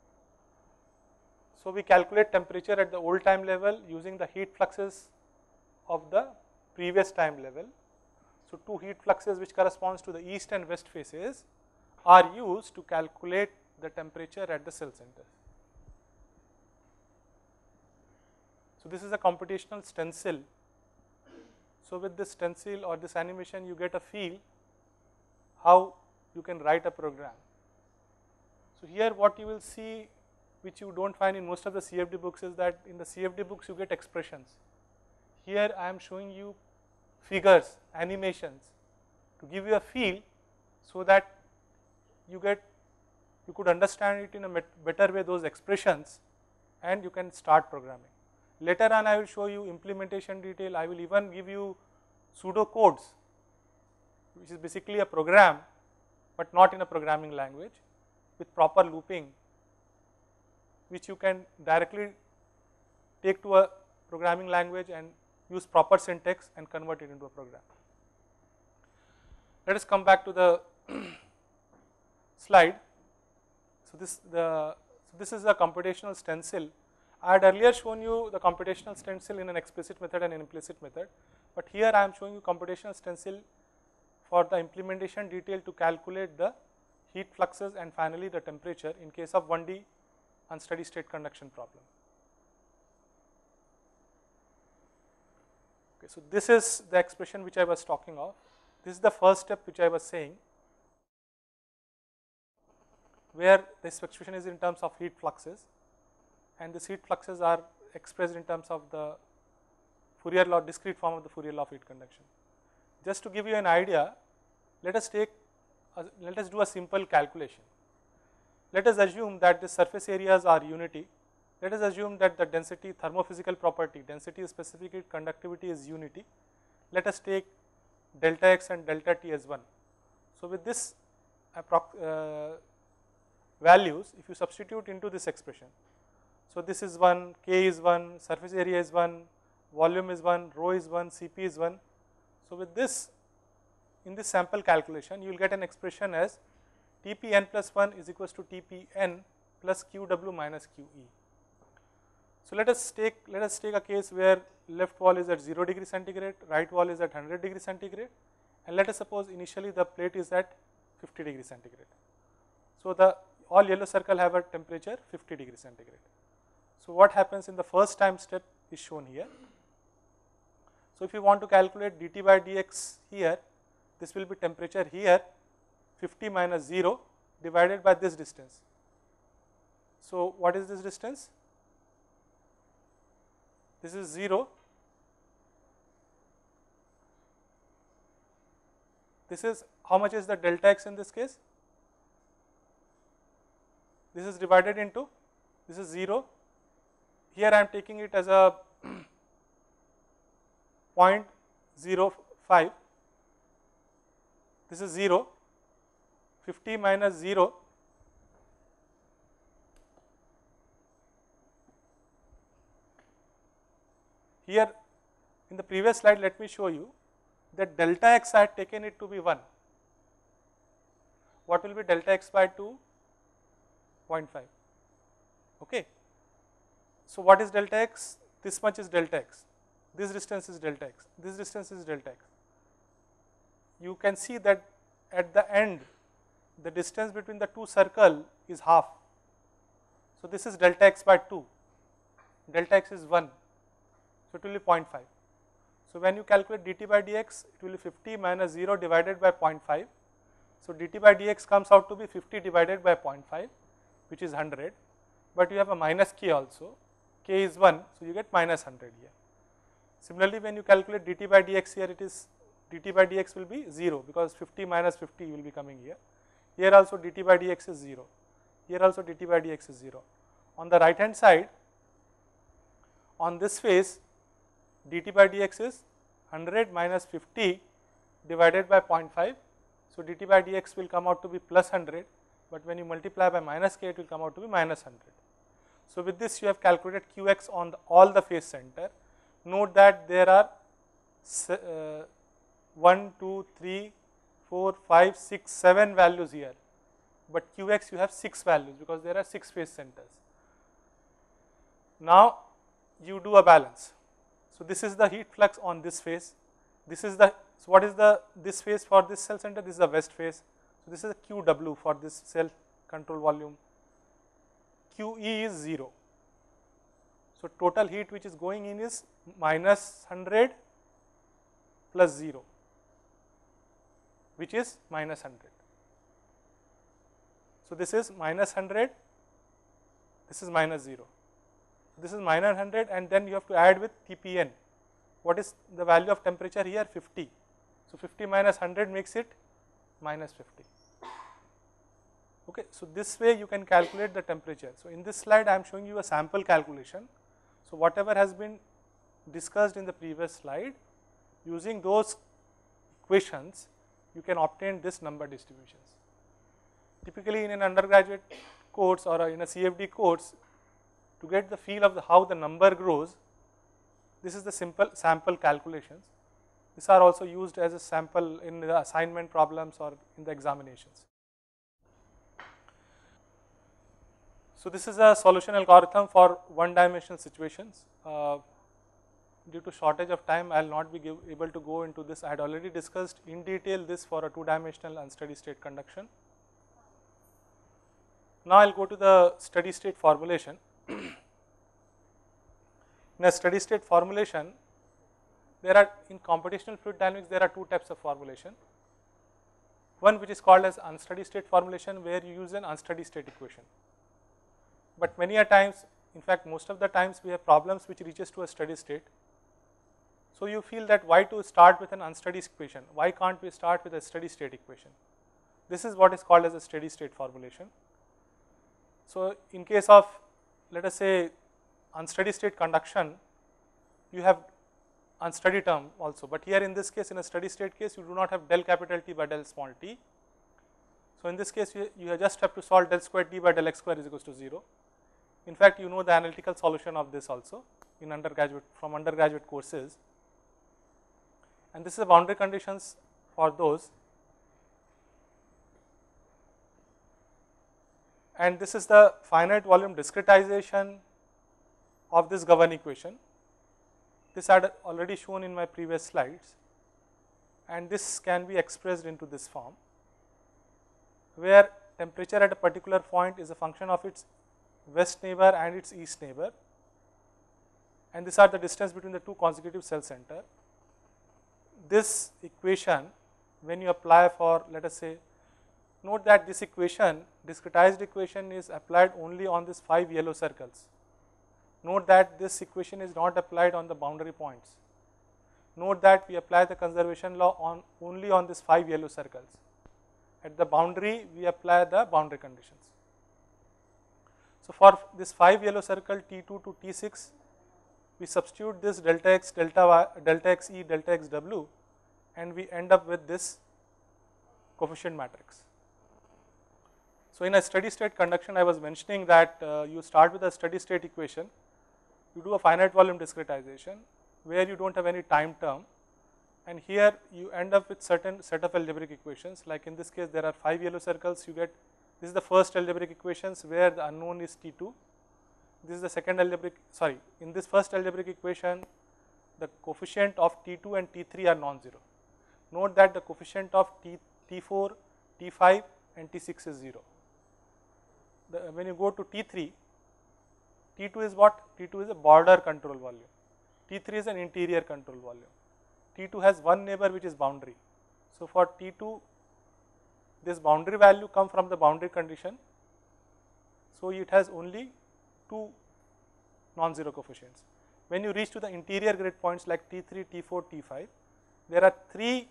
So we calculate temperature at the old time level using the heat fluxes of the previous time level. So two heat fluxes which corresponds to the east and west phases are used to calculate the temperature at the cell center. So this is a computational stencil. So with this stencil or this animation you get a feel how you can write a program. So here what you will see, which you don't find in most of the CFD books, is that in the CFD books you get expressions. Here I am showing you figures, animations to give you a feel so that you could understand it in a better way, those expressions, and you can start programming. Later on I will show you implementation detail. I will even give you pseudo codes, which is basically a program but not in a programming language, with proper looping, which you can directly take to a programming language and use proper syntax and convert it into a program. Let us come back to the slide. So this is a computational stencil. I had earlier shown you the computational stencil in an explicit method and an implicit method, but here I am showing you computational stencil for the implementation detail to calculate the heat fluxes and finally the temperature in case of 1D unsteady state conduction problem. Okay, so this is the expression which I was talking of. This is the first step which I was saying, where this expression is in terms of heat fluxes, and these heat fluxes are expressed in terms of the Fourier law, discrete form of the Fourier law of heat conduction. Just to give you an idea, let us do a simple calculation. Let us assume that the surface areas are unity Let us assume that the density thermophysical property, density is specific, conductivity is unity. Let us take delta x and delta t as 1. So, with this values, if you substitute into this expression, so this is 1, k is 1, surface area is 1, volume is 1, rho is 1, Cp is 1. So, with this, in this sample calculation, you will get an expression as Tpn plus 1 is equals to Tpn plus Qw minus Qe. So, let us take a case where left wall is at 0 degree centigrade, right wall is at 100 degree centigrade, and let us suppose initially the plate is at 50 degree centigrade. So, the all yellow circle have a temperature 50 degree centigrade. So, what happens in the first time step is shown here. So, if you want to calculate dt by dx here, this will be temperature here 50 minus 0 divided by this distance. So, what is this distance? This is 0. This is how much is the delta x in this case? This is divided into, this is 0. Here I am taking it as a 0.05. This is 0. 50 minus 0. Here in the previous slide, let me show you that delta x I had taken it to be 1. What will be delta x by 2? 0.5. Okay. So, what is delta x? This much is delta x. This distance is delta x. This distance is delta x. You can see that at the end, the distance between the two circles is half. So, this is delta x by 2. Delta x is 1. So, it will be 0.5. So, when you calculate dt by dx, it will be 50 minus 0 divided by 0.5. So, dt by dx comes out to be 50 divided by 0.5, which is 100, but you have a minus k also, k is 1, so you get minus 100 here. Similarly, when you calculate dt by dx here, it is dt by dx will be 0, because 50 minus 50 will be coming here. Here also dt by dx is 0, here also dt by dx is 0. On the right hand side, on this face, dt by dx is 100 minus 50 divided by 0.5. So, dt by dx will come out to be plus 100, but when you multiply by minus k, it will come out to be minus 100. So, with this you have calculated qx on all the face center. Note that there are 1, 2, 3, 4, 5, 6, 7 values here, but qx you have 6 values because there are 6 face centers. Now, you do a balance. So, this is the heat flux on this face. This is the, so what is this face for this cell center? This is the west face. So, this is the QW for this cell control volume. QE is 0. So, total heat which is going in is minus 100 plus 0, which is minus 100. So, this is minus 100, this is minus 0. This is minus 100, and then you have to add with Tpn. What is the value of temperature here? 50. So, 50 minus 100 makes it minus 50. Okay. So, this way you can calculate the temperature. So, in this slide I am showing you a sample calculation. So, whatever has been discussed in the previous slide, using those equations you can obtain this number distributions. Typically in an undergraduate course or in a CFD course, to get the feel of how the number grows, this is the simple sample calculations. These are also used as a sample in the assignment problems or in the examinations. So, this is a solution algorithm for one-dimensional situations. Due to shortage of time, I will not be able to go into this. I had already discussed in detail this for a two-dimensional unsteady state conduction. Now, I will go to the steady state formulation. In a steady state formulation, there are, in computational fluid dynamics, there are two types of formulation. One which is called as unsteady state formulation, where you use an unsteady state equation. But many a times, in fact most of the times, we have problems which reaches to a steady state. So, you feel that why to start with an unsteady equation? Why can't we start with a steady state equation? This is what is called as a steady state formulation. So, in case of, let us say, unsteady state conduction, you have unsteady term also, but here in this case, in a steady state case, you do not have del capital T by del small t. So in this case, you just have to solve del square T by del x square is equals to 0. In fact, you know the analytical solution of this also in undergraduate, from undergraduate courses, and this is the boundary conditions for those, and this is the finite volume discretization of this govern equation. This I had already shown in my previous slides, and this can be expressed into this form, where temperature at a particular point is a function of its west neighbor and its east neighbor, and these are the distance between the two consecutive cell center. This equation, when you apply for, let us say, note that this equation, discretized equation, is applied only on these 5 yellow circles. Note that this equation is not applied on the boundary points. Note that we apply the conservation law only on these 5 yellow circles. At the boundary, we apply the boundary conditions. So for this 5 yellow circle T2 to T6, we substitute this delta x, delta y, delta x e, delta x w, and we end up with this coefficient matrix. So in a steady state conduction, I was mentioning that you start with a steady state equation, you do a finite volume discretization where you do not have any time term, and here you end up with certain set of algebraic equations. Like in this case, there are 5 yellow circles, you get, this is the first algebraic equations where the unknown is T2. This is the second algebraic, sorry, in this first algebraic equation, the coefficient of T2 and T3 are non-zero. Note that the coefficient of T4, T5 and T6 is 0. When you go to T3, T2 is what? T2 is a border control volume. T3 is an interior control volume. T2 has one neighbor which is boundary. So for T2, this boundary value comes from the boundary condition. So it has only 2 non-zero coefficients. When you reach to the interior grid points like T3, T4, T5, there are 3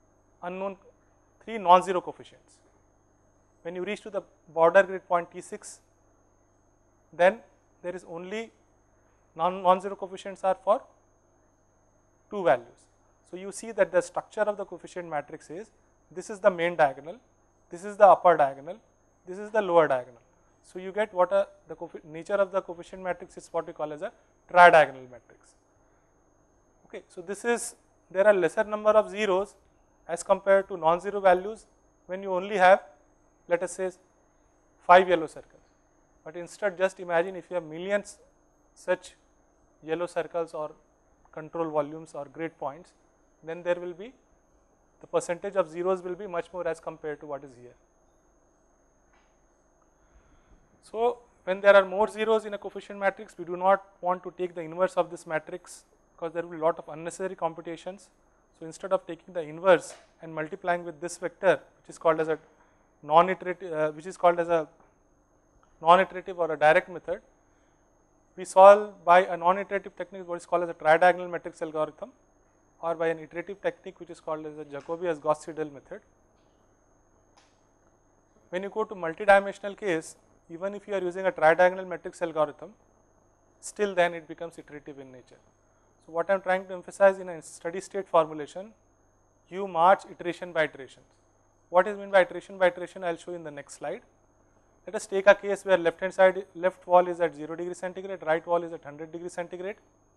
non-zero coefficients. When you reach to the border grid point T6, then there is only non-zero coefficients are for 2 values. So you see that the structure of the coefficient matrix is, this is the main diagonal, this is the upper diagonal, this is the lower diagonal. So you get what the nature of the coefficient matrix is what we call as a tridiagonal matrix. Okay, so this is, there are lesser number of zeros as compared to non-zero values when you only have, let us say, 5 yellow circles. But instead, just imagine if you have millions such yellow circles or control volumes or grid points, then there will be, the percentage of zeros will be much more as compared to what is here. So when there are more zeros in a coefficient matrix, we do not want to take the inverse of this matrix because there will be a lot of unnecessary computations. So instead of taking the inverse and multiplying with this vector, which is called as a non-iterative, non-iterative or a direct method, we solve by a non-iterative technique what is called as a tridiagonal matrix algorithm, or by an iterative technique which is called as a Jacobi Gauss-Seidel method. When you go to multidimensional case, even if you are using a tridiagonal matrix algorithm, still then it becomes iterative in nature. So what I am trying to emphasize, in a steady state formulation, you march iteration by iteration. What is meant by iteration by iteration, I will show in the next slide. Let us take a case where left hand side, left wall is at 0 degree centigrade, right wall is at 100 degree centigrade.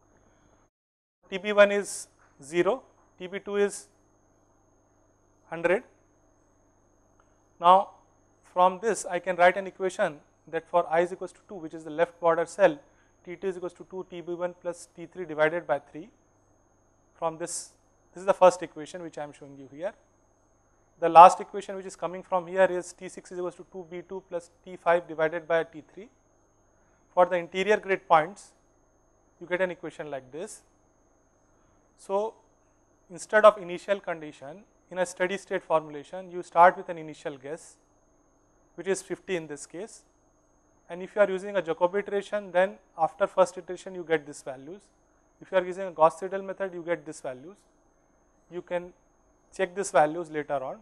TB1 is 0, TB2 is 100. Now from this I can write an equation that for I is equals to 2, which is the left border cell, T2 is equals to 2 TB1 plus T3 divided by 3. From this is the first equation which I am showing you here. The last equation which is coming from here is T6 is equals to 2B2 plus T5 divided by T3. For the interior grid points, you get an equation like this. So instead of initial condition, in a steady state formulation, you start with an initial guess, which is 50 in this case. And if you are using a Jacobi iteration, then after first iteration you get these values. If you are using a Gauss-Seidel method, you get these values. You can check these values later on.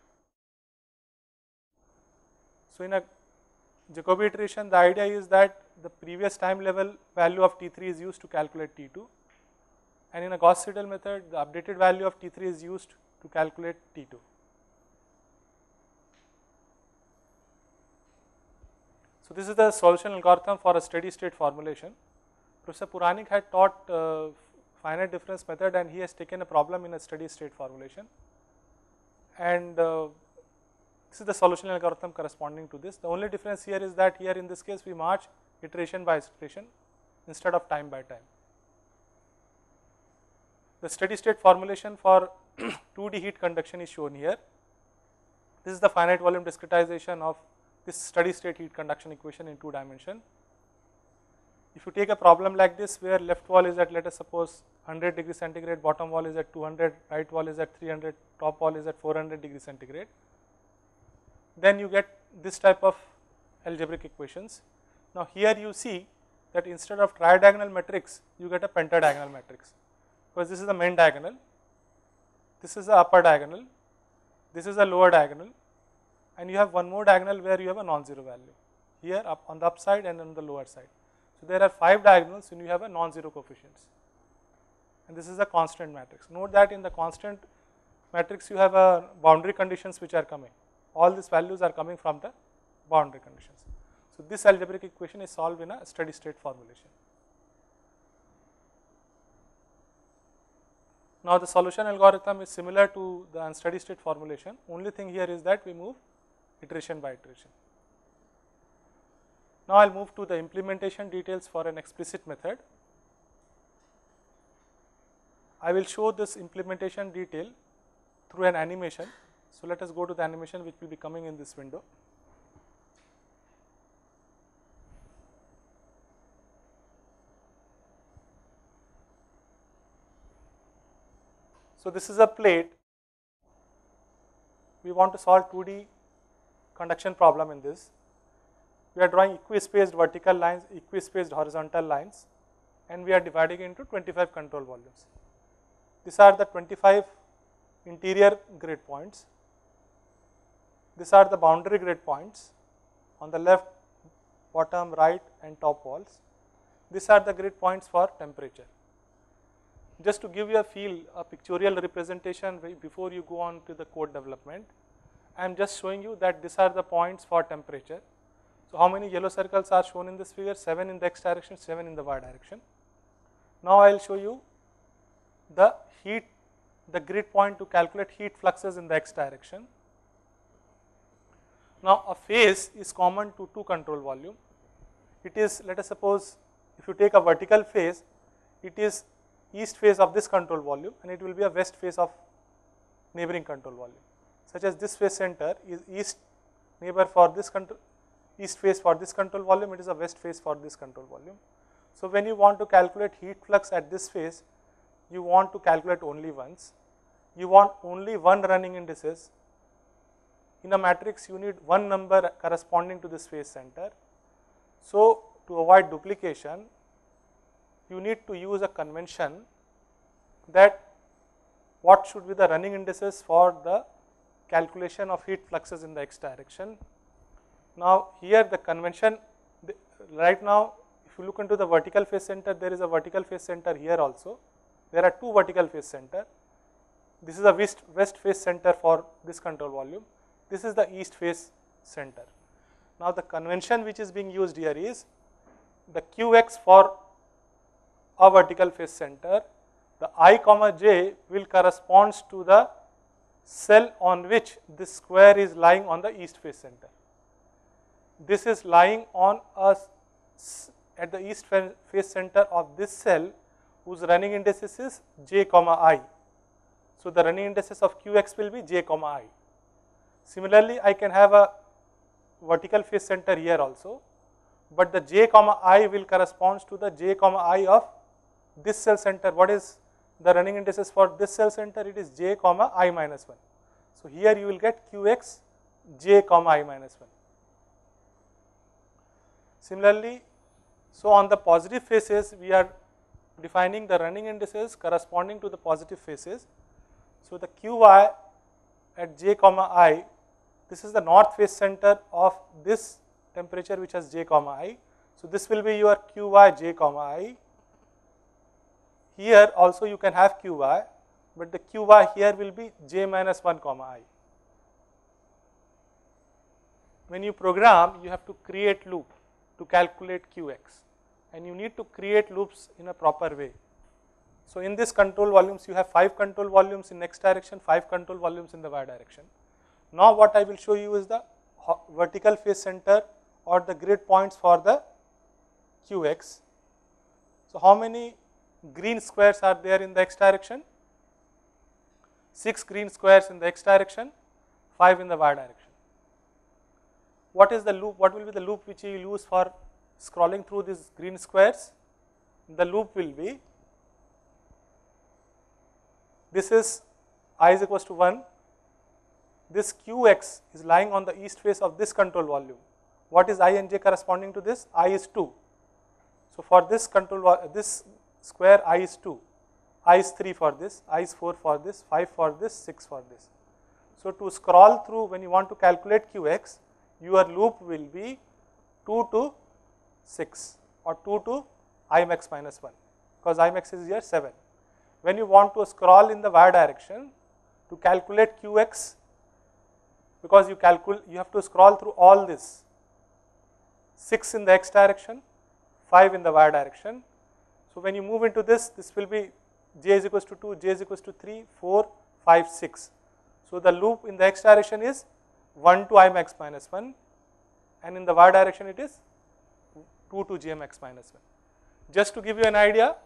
So in a Jacobi iteration, the idea is that the previous time level value of T3 is used to calculate T2, and in a Gauss-Seidel method, the updated value of T3 is used to calculate T2. So this is the solution algorithm for a steady state formulation. Professor Puranik had taught finite difference method, and he has taken a problem in a steady state formulation, and this is the solution algorithm corresponding to this. The only difference here is that here in this case we march iteration by iteration instead of time by time. The steady state formulation for 2D heat conduction is shown here. This is the finite volume discretization of this steady state heat conduction equation in 2 dimension. If you take a problem like this where left wall is at, let us suppose 100 degrees centigrade, bottom wall is at 200, right wall is at 300, top wall is at 400 degrees centigrade, then you get this type of algebraic equations. Now here you see that instead of tridiagonal matrix, you get a pentadiagonal matrix, because this is the main diagonal, this is the upper diagonal, this is the lower diagonal, and you have one more diagonal where you have a non-zero value, here up on the upside and on the lower side. So there are 5 diagonals and you have a non-zero coefficients, and this is a constant matrix. Note that in the constant matrix you have a boundary conditions which are coming. All these values are coming from the boundary conditions. So this algebraic equation is solved in a steady state formulation. Now the solution algorithm is similar to the unsteady state formulation. Only thing here is that we move iteration by iteration. Now I will move to the implementation details for an explicit method. I will show this implementation detail through an animation. So let us go to the animation which will be coming in this window. So this is a plate. We want to solve 2D conduction problem in this. We are drawing equispaced vertical lines, equispaced horizontal lines, and we are dividing into 25 control volumes. These are the 25 interior grid points. These are the boundary grid points on the left, bottom, right and top walls. These are the grid points for temperature. Just to give you a feel, a pictorial representation before you go on to the code development, I am just showing you that these are the points for temperature. So how many yellow circles are shown in this figure? 7 in the x direction, 7 in the y direction. Now I will show you the heat, the grid point to calculate heat fluxes in the x direction. Now a phase is common to 2 control volume. It is, let us suppose, if you take a vertical phase, it is east phase of this control volume and it will be a west phase of neighboring control volume. Such as this phase center is east neighbor for this control, east phase for this control volume, it is a west phase for this control volume. So when you want to calculate heat flux at this phase, you want to calculate only once. You want only one running indices. In a matrix, you need one number corresponding to this phase center. So to avoid duplication, you need to use a convention that what should be the running indices for the calculation of heat fluxes in the x direction. Now here the convention, right now if you look into the vertical phase center, there is a vertical phase center here also. There are 2 vertical phase center. This is a west phase center for this control volume. This is the east phase center. Now the convention which is being used here is the Qx for a vertical phase center, the I comma j will corresponds to the cell on which this square is lying on the east phase center. This is lying on at the east phase center of this cell whose running indices is j comma I. So the running indices of Qx will be j comma I. Similarly, I can have a vertical phase center here also, but the j comma I will corresponds to the j comma I of this cell center. What is the running indices for this cell center? It is j comma I minus 1. So here you will get Qx j comma I minus 1. Similarly, so on the positive phases, we are defining the running indices corresponding to the positive phases. So the Qy at j comma I, this is the north phase center of this temperature which has j comma I. So this will be your Qy j comma I. Here also you can have Qy, but the Qy here will be j minus 1 comma I. When you program, you have to create loop to calculate Qx, and you need to create loops in a proper way. So in this control volumes, you have 5 control volumes in x direction, 5 control volumes in the y direction. Now what I will show you is the vertical phase center or the grid points for the Qx. So how many green squares are there in the x direction? 6 green squares in the x direction, 5 in the y direction. What is the loop? What will be the loop which you will use for scrolling through these green squares? The loop will be, this is I is equals to 1. This Qx is lying on the east face of this control volume. What is I and j corresponding to this? I is 2. So for this this square, I is 2. I is 3 for this, I is 4 for this, 5 for this, 6 for this. So to scroll through, when you want to calculate Qx, your loop will be 2 to 6 or 2 to I max minus 1, because I max is here 7. When you want to scroll in the y direction to calculate Qx, because you have to scroll through all this, 6 in the x direction, 5 in the y direction. So when you move into this, this will be j is equals to 2, j is equals to 3, 4, 5, 6. So the loop in the x direction is 1 to I max minus 1, and in the y direction it is 2 to j max minus 1. Just to give you an idea,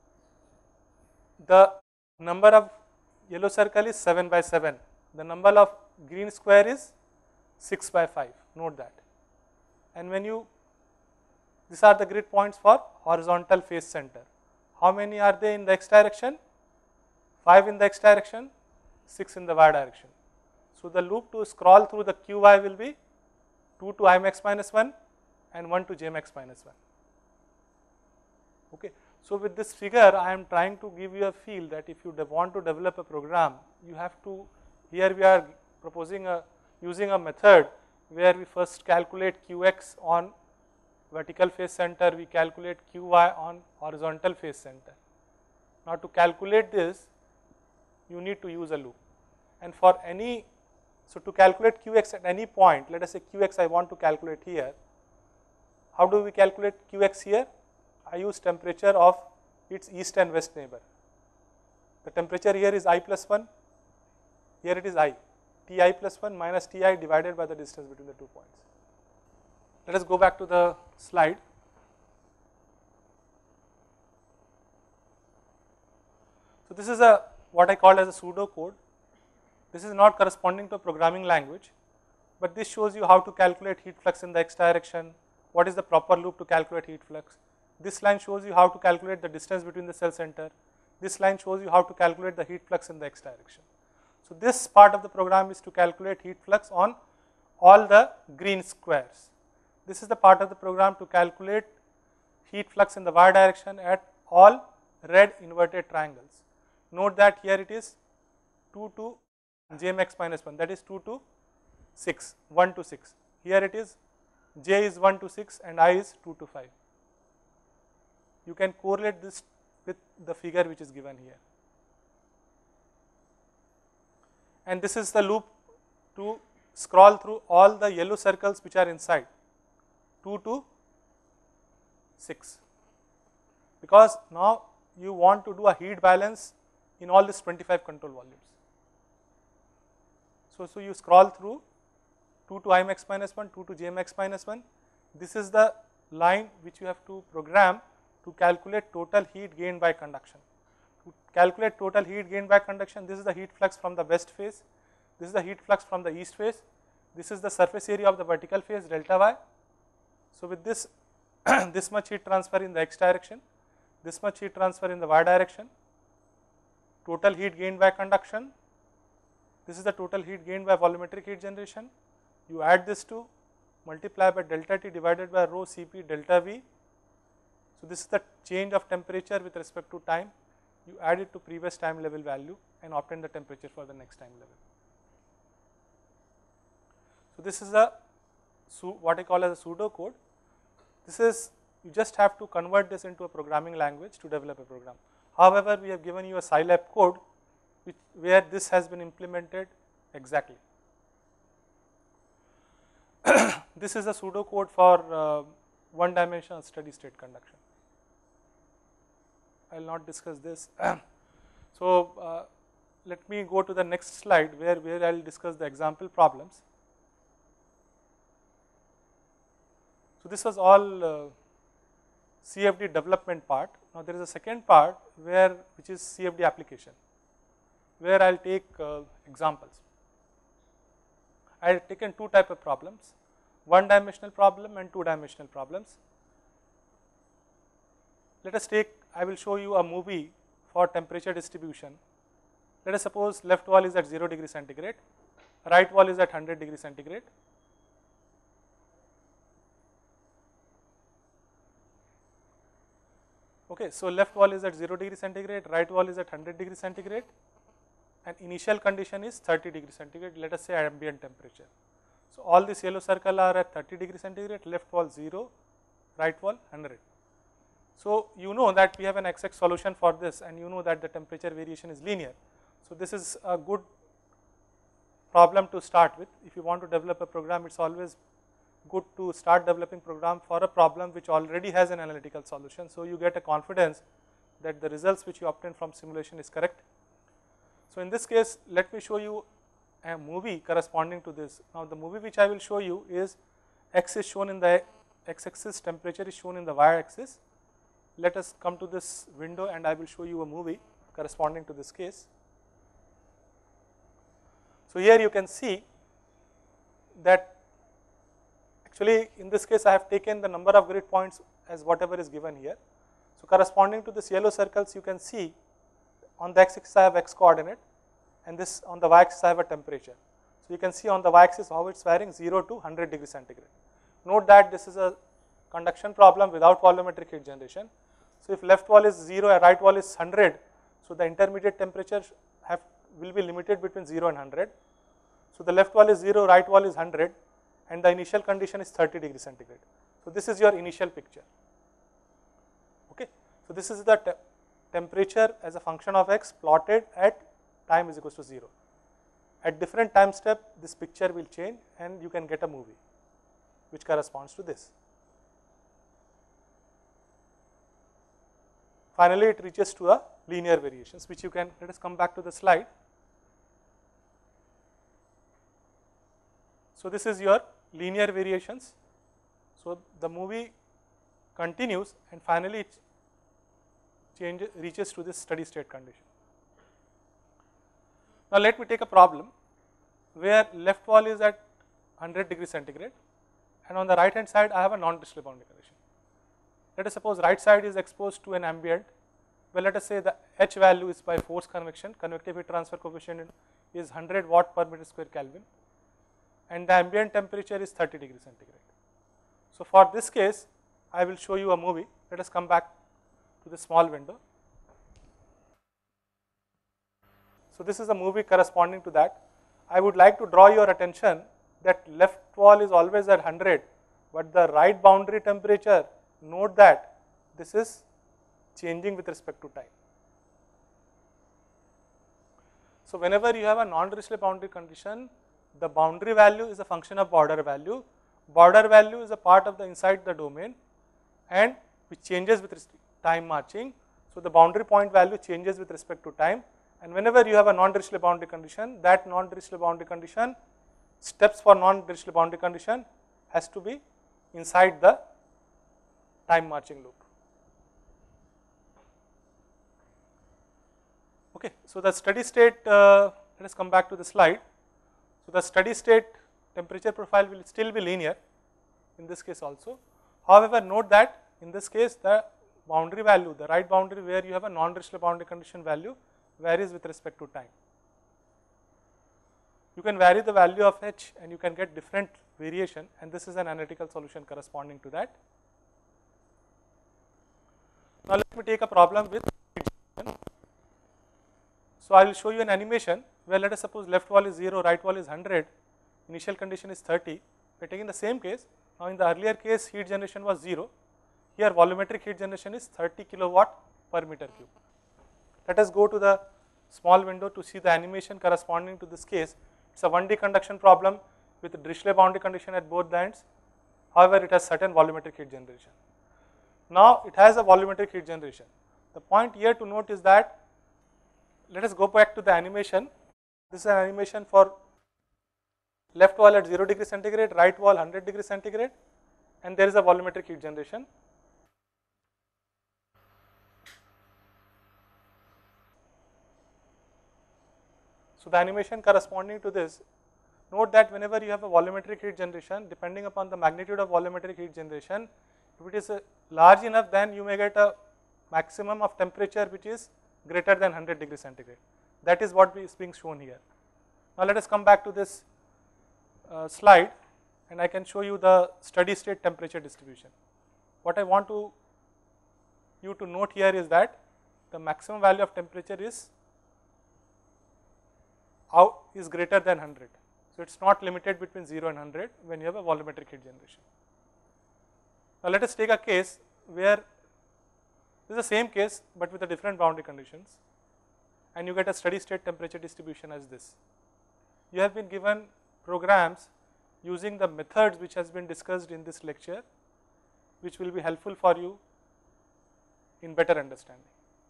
the number of yellow circle is 7 by 7. The number of green square is 6 by 5. Note that. And when you, these are the grid points for horizontal phase center. How many are they in the x direction? 5 in the x direction, 6 in the y direction. So the loop to scroll through the Qy will be 2 to I max minus 1 and 1 to j max minus 1. Okay. So with this figure, I am trying to give you a feel that if you want to develop a program, you have to, here we are proposing using a method where we first calculate Qx on vertical phase center, we calculate Qy on horizontal phase center. Now to calculate this, you need to use a loop. And for any, so to calculate Qx at any point, let us say Qx I want to calculate here. How do we calculate Qx here? I use temperature of its east and west neighbor. The temperature here is I plus 1, here it is I. Ti plus 1 minus Ti divided by the distance between the 2 points. Let us go back to the slide. So this is what I call as a pseudo code. This is not corresponding to a programming language, but this shows you how to calculate heat flux in the x direction, what is the proper loop to calculate heat flux. This line shows you how to calculate the distance between the cell center. This line shows you how to calculate the heat flux in the x direction. So this part of the program is to calculate heat flux on all the green squares. This is the part of the program to calculate heat flux in the y direction at all red inverted triangles. Note that here it is 2 to j max minus 1, that is 2 to 6, 1 to 6. Here it is j is 1 to 6 and I is 2 to 5. You can correlate this with the figure which is given here. And this is the loop to scroll through all the yellow circles which are inside, 2 to 6. Because now you want to do a heat balance in all these 25 control volumes. So you scroll through 2 to I max minus 1, 2 to j max minus 1. This is the line which you have to program to calculate total heat gained by conduction. To calculate total heat gained by conduction, this is the heat flux from the west phase, this is the heat flux from the east phase, this is the surface area of the vertical phase delta y. So with this, this much heat transfer in the x direction, this much heat transfer in the y direction, total heat gained by conduction, this is the total heat gained by volumetric heat generation. You add this to multiply by delta T divided by rho Cp delta V. So this is the change of temperature with respect to time. You add it to previous time level value and obtain the temperature for the next time level. So this is what I call as a pseudo code. This is You just have to convert this into a programming language to develop a program. However, we have given you a Scilab code where this has been implemented exactly. This is a pseudo code for one-dimensional steady state conduction. I will not discuss this. So, let me go to the next slide where I will discuss the example problems. So, this was all CFD development part. Now, there is a second part which is CFD application, where I will take examples. I have taken two types of problems, one-dimensional problem and two-dimensional problems. Let us take, I will show you a movie for temperature distribution. Let us suppose left wall is at 0 degree centigrade, right wall is at 100 degree centigrade. Okay, so left wall is at 0 degree centigrade, right wall is at 100 degree centigrade, and initial condition is 30 degree centigrade, let us say ambient temperature. So, all these yellow circle are at 30 degree centigrade, left wall 0, right wall 100. So, you know that we have an XX solution for this, and you know that the temperature variation is linear. So, this is a good problem to start with. If you want to develop a program, it is always good to start developing program for a problem which already has an analytical solution. So, you get a confidence that the results which you obtain from simulation is correct. So, in this case, let me show you a movie corresponding to this. Now, the movie which I will show you is X is shown in the X-axis, temperature is shown in the Y-axis. Let us come to this window and I will show you a movie corresponding to this case. So, here you can see that actually in this case I have taken the number of grid points as whatever is given here. So, corresponding to this yellow circles, you can see on the X-axis I have X coordinate, and this on the Y-axis I have a temperature. So, you can see on the Y-axis how it is varying 0 to 100 degree centigrade. Note that this is a conduction problem without volumetric heat generation. So, if left wall is 0 and right wall is 100, so the intermediate temperature will be limited between 0 and 100. So, the left wall is 0, right wall is 100, and the initial condition is 30 degree centigrade. So, this is your initial picture. Okay. So, this is the temperature as a function of X plotted at time is equals to 0. At different time step, this picture will change and you can get a movie which corresponds to this. Finally, it reaches to a linear variations, which you can, let us come back to the slide. So, this is your linear variations. So, the movie continues and finally it reaches to this steady state condition. Now, let me take a problem where left wall is at 100 degree centigrade and on the right hand side I have a non-distillable boundary condition. Let us suppose right side is exposed to an ambient. Well, let us say the H value is by force convection, convective heat transfer coefficient is 100 watt per meter square Kelvin, and the ambient temperature is 30 degree centigrade. So, for this case, I will show you a movie. Let us come back to the small window. So, this is a movie corresponding to that. I would like to draw your attention that left wall is always at 100, but the right boundary temperature, note that this is changing with respect to time. So, whenever you have a non-reducible boundary condition, the boundary value is a function of border value. Border value is a part of the inside the domain and which changes with time marching. So, the boundary point value changes with respect to time, and whenever you have a non-reducible boundary condition, that non-reducible boundary condition, steps for non-reducible boundary condition has to be inside the time marching loop. Okay, so the steady state, let us come back to the slide. So, the steady state temperature profile will still be linear in this case also. However, note that in this case the boundary value, the right boundary where you have a non-reducible boundary condition value varies with respect to time. You can vary the value of H and you can get different variation, and this is an analytical solution corresponding to that. Now, let me take a problem with heat generation. So, I will show you an animation where let us suppose left wall is 0, right wall is 100, initial condition is 30. We are taking the same case. Now, in the earlier case heat generation was 0, Here volumetric heat generation is 30 kilowatt per meter cube. Let us go to the small window to see the animation corresponding to this case. It's a 1D conduction problem with Dirichlet boundary condition at both the ends. However, it has certain volumetric heat generation. Now it has a volumetric heat generation. The point here to note is that, let us go back to the animation. This is an animation for left wall at 0 degree centigrade, right wall 100 degree centigrade, and there is a volumetric heat generation. So the animation corresponding to this, note that whenever you have a volumetric heat generation, depending upon the magnitude of volumetric heat generation, if it is large enough, then you may get a maximum of temperature which is greater than 100 degree centigrade. That is what is being shown here. Now let us come back to this slide, and I can show you the steady state temperature distribution. What I want you to note here is that the maximum value of temperature is greater than 100. So it is not limited between 0 and 100 when you have a volumetric heat generation. Now let us take a case where this is the same case but with a different boundary conditions, and you get a steady state temperature distribution as this. You have been given programs using the methods which has been discussed in this lecture, which will be helpful for you in better understanding.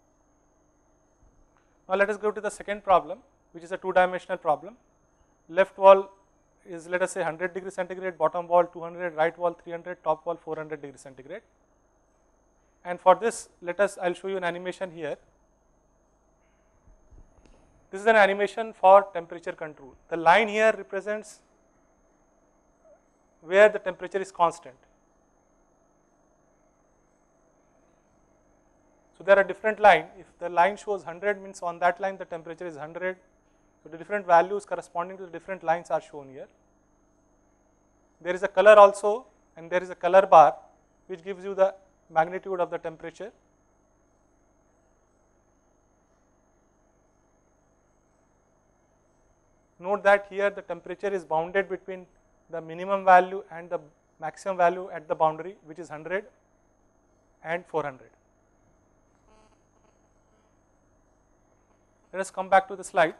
Now let us go to the second problem, which is a two-dimensional problem. Left wall is, let us say, 100 degree centigrade, bottom wall 200, right wall 300, top wall 400 degree centigrade. And for this, I will show you an animation here. This is an animation for temperature control. The line here represents where the temperature is constant. So there are different lines. If the line shows 100, means on that line the temperature is 100. So the different values corresponding to the different lines are shown here. There is a color also, and there is a color bar which gives you the magnitude of the temperature. Note that here the temperature is bounded between the minimum value and the maximum value at the boundary, which is 100 and 400. Let us come back to the slide.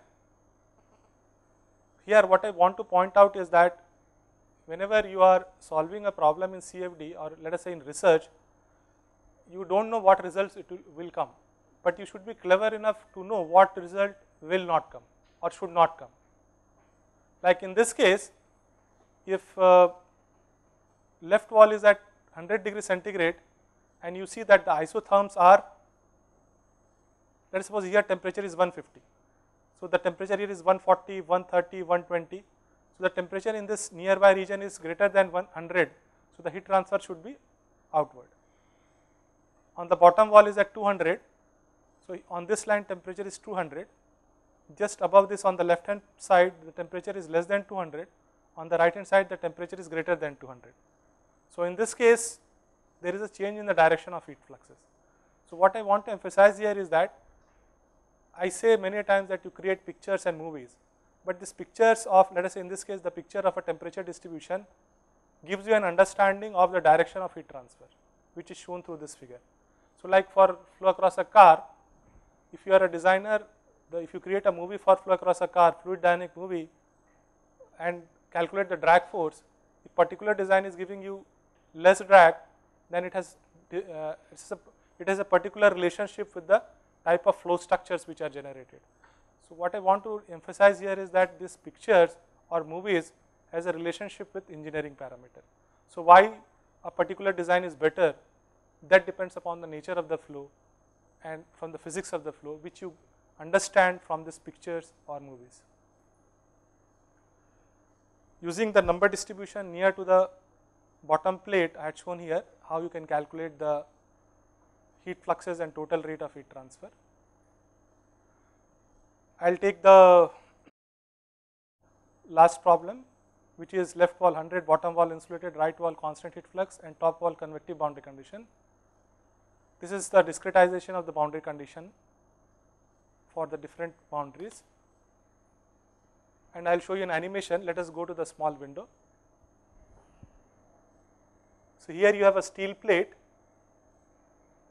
Here what I want to point out is that whenever you are solving a problem in CFD, or let us say in research, you do not know what results it will come, but you should be clever enough to know what result will not come or should not come. Like in this case, if left wall is at 100 degree centigrade and you see that the isotherms are, let us suppose here temperature is 150. So the temperature here is 140, 130, 120. So the temperature in this nearby region is greater than 100. So the heat transfer should be outward. On the bottom wall is at 200. So on this line temperature is 200. Just above this on the left hand side the temperature is less than 200. On the right hand side the temperature is greater than 200. So in this case there is a change in the direction of heat fluxes. So what I want to emphasize here is that I say many times that you create pictures and movies, but these pictures of, let us say in this case the picture of a temperature distribution gives you an understanding of the direction of heat transfer, which is shown through this figure. So like for flow across a car, if you are a designer, if you create a movie for flow across a car, fluid dynamic movie, and calculate the drag force, if particular design is giving you less drag, then it has a particular relationship with the type of flow structures which are generated. So what I want to emphasize here is that these pictures or movies has a relationship with engineering parameter. So why a particular design is better, that depends upon the nature of the flow and from the physics of the flow, which you understand from these pictures or movies. Using the number distribution near to the bottom plate, I had shown here how you can calculate the heat fluxes and total rate of heat transfer. I will take the last problem, which is left wall 100, bottom wall insulated, right wall constant heat flux, and top wall convective boundary condition. This is the discretization of the boundary condition for the different boundaries. And I will show you an animation. Let us go to the small window. So here you have a steel plate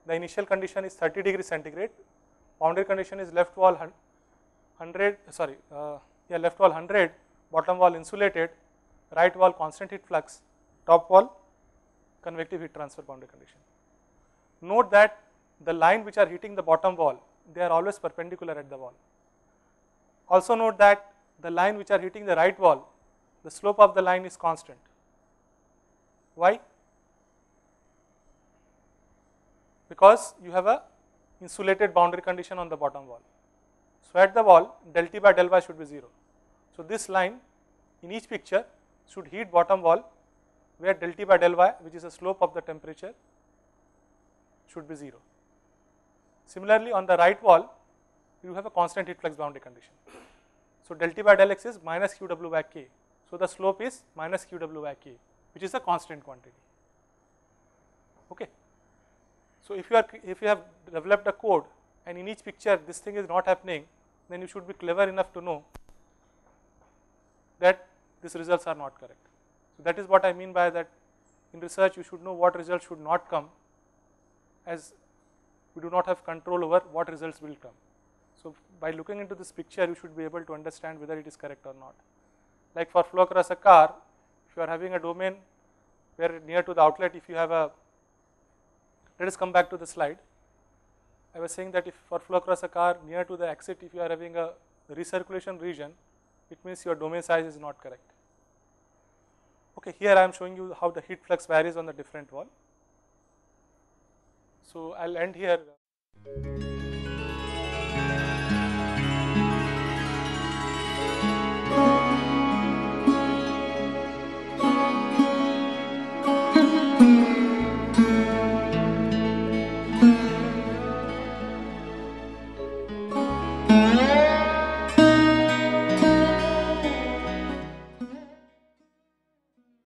the initial condition is 30 degree centigrade, boundary condition is left wall 100, left wall 100, bottom wall insulated, right wall constant heat flux, top wall convective heat transfer boundary condition. Note that the line which are hitting the bottom wall, they are always perpendicular at the wall. Also note that the line which are hitting the right wall, the slope of the line is constant. Why? Because you have a insulated boundary condition on the bottom wall. So at the wall, del T by del Y should be 0. So this line in each picture should hit bottom wall where del T by del Y, which is the slope of the temperature, should be 0. Similarly, on the right wall, you have a constant heat flux boundary condition. So del T by del X is minus QW by K. So the slope is minus QW by K, which is a constant quantity. Okay. So if you have developed a code and in each picture this thing is not happening, then you should be clever enough to know that these results are not correct. So that is what I mean by that. In research, you should know what results should not come, as we do not have control over what results will come. So by looking into this picture, you should be able to understand whether it is correct or not. Like for flow across a car, if you are having a domain where near to the outlet, if you have a, let us come back to the slide. I was saying that if for flow across a car near to the exit, if you are having a recirculation region, it means your domain size is not correct. Okay, here I am showing you how the heat flux varies on the different wall. So I'll end here.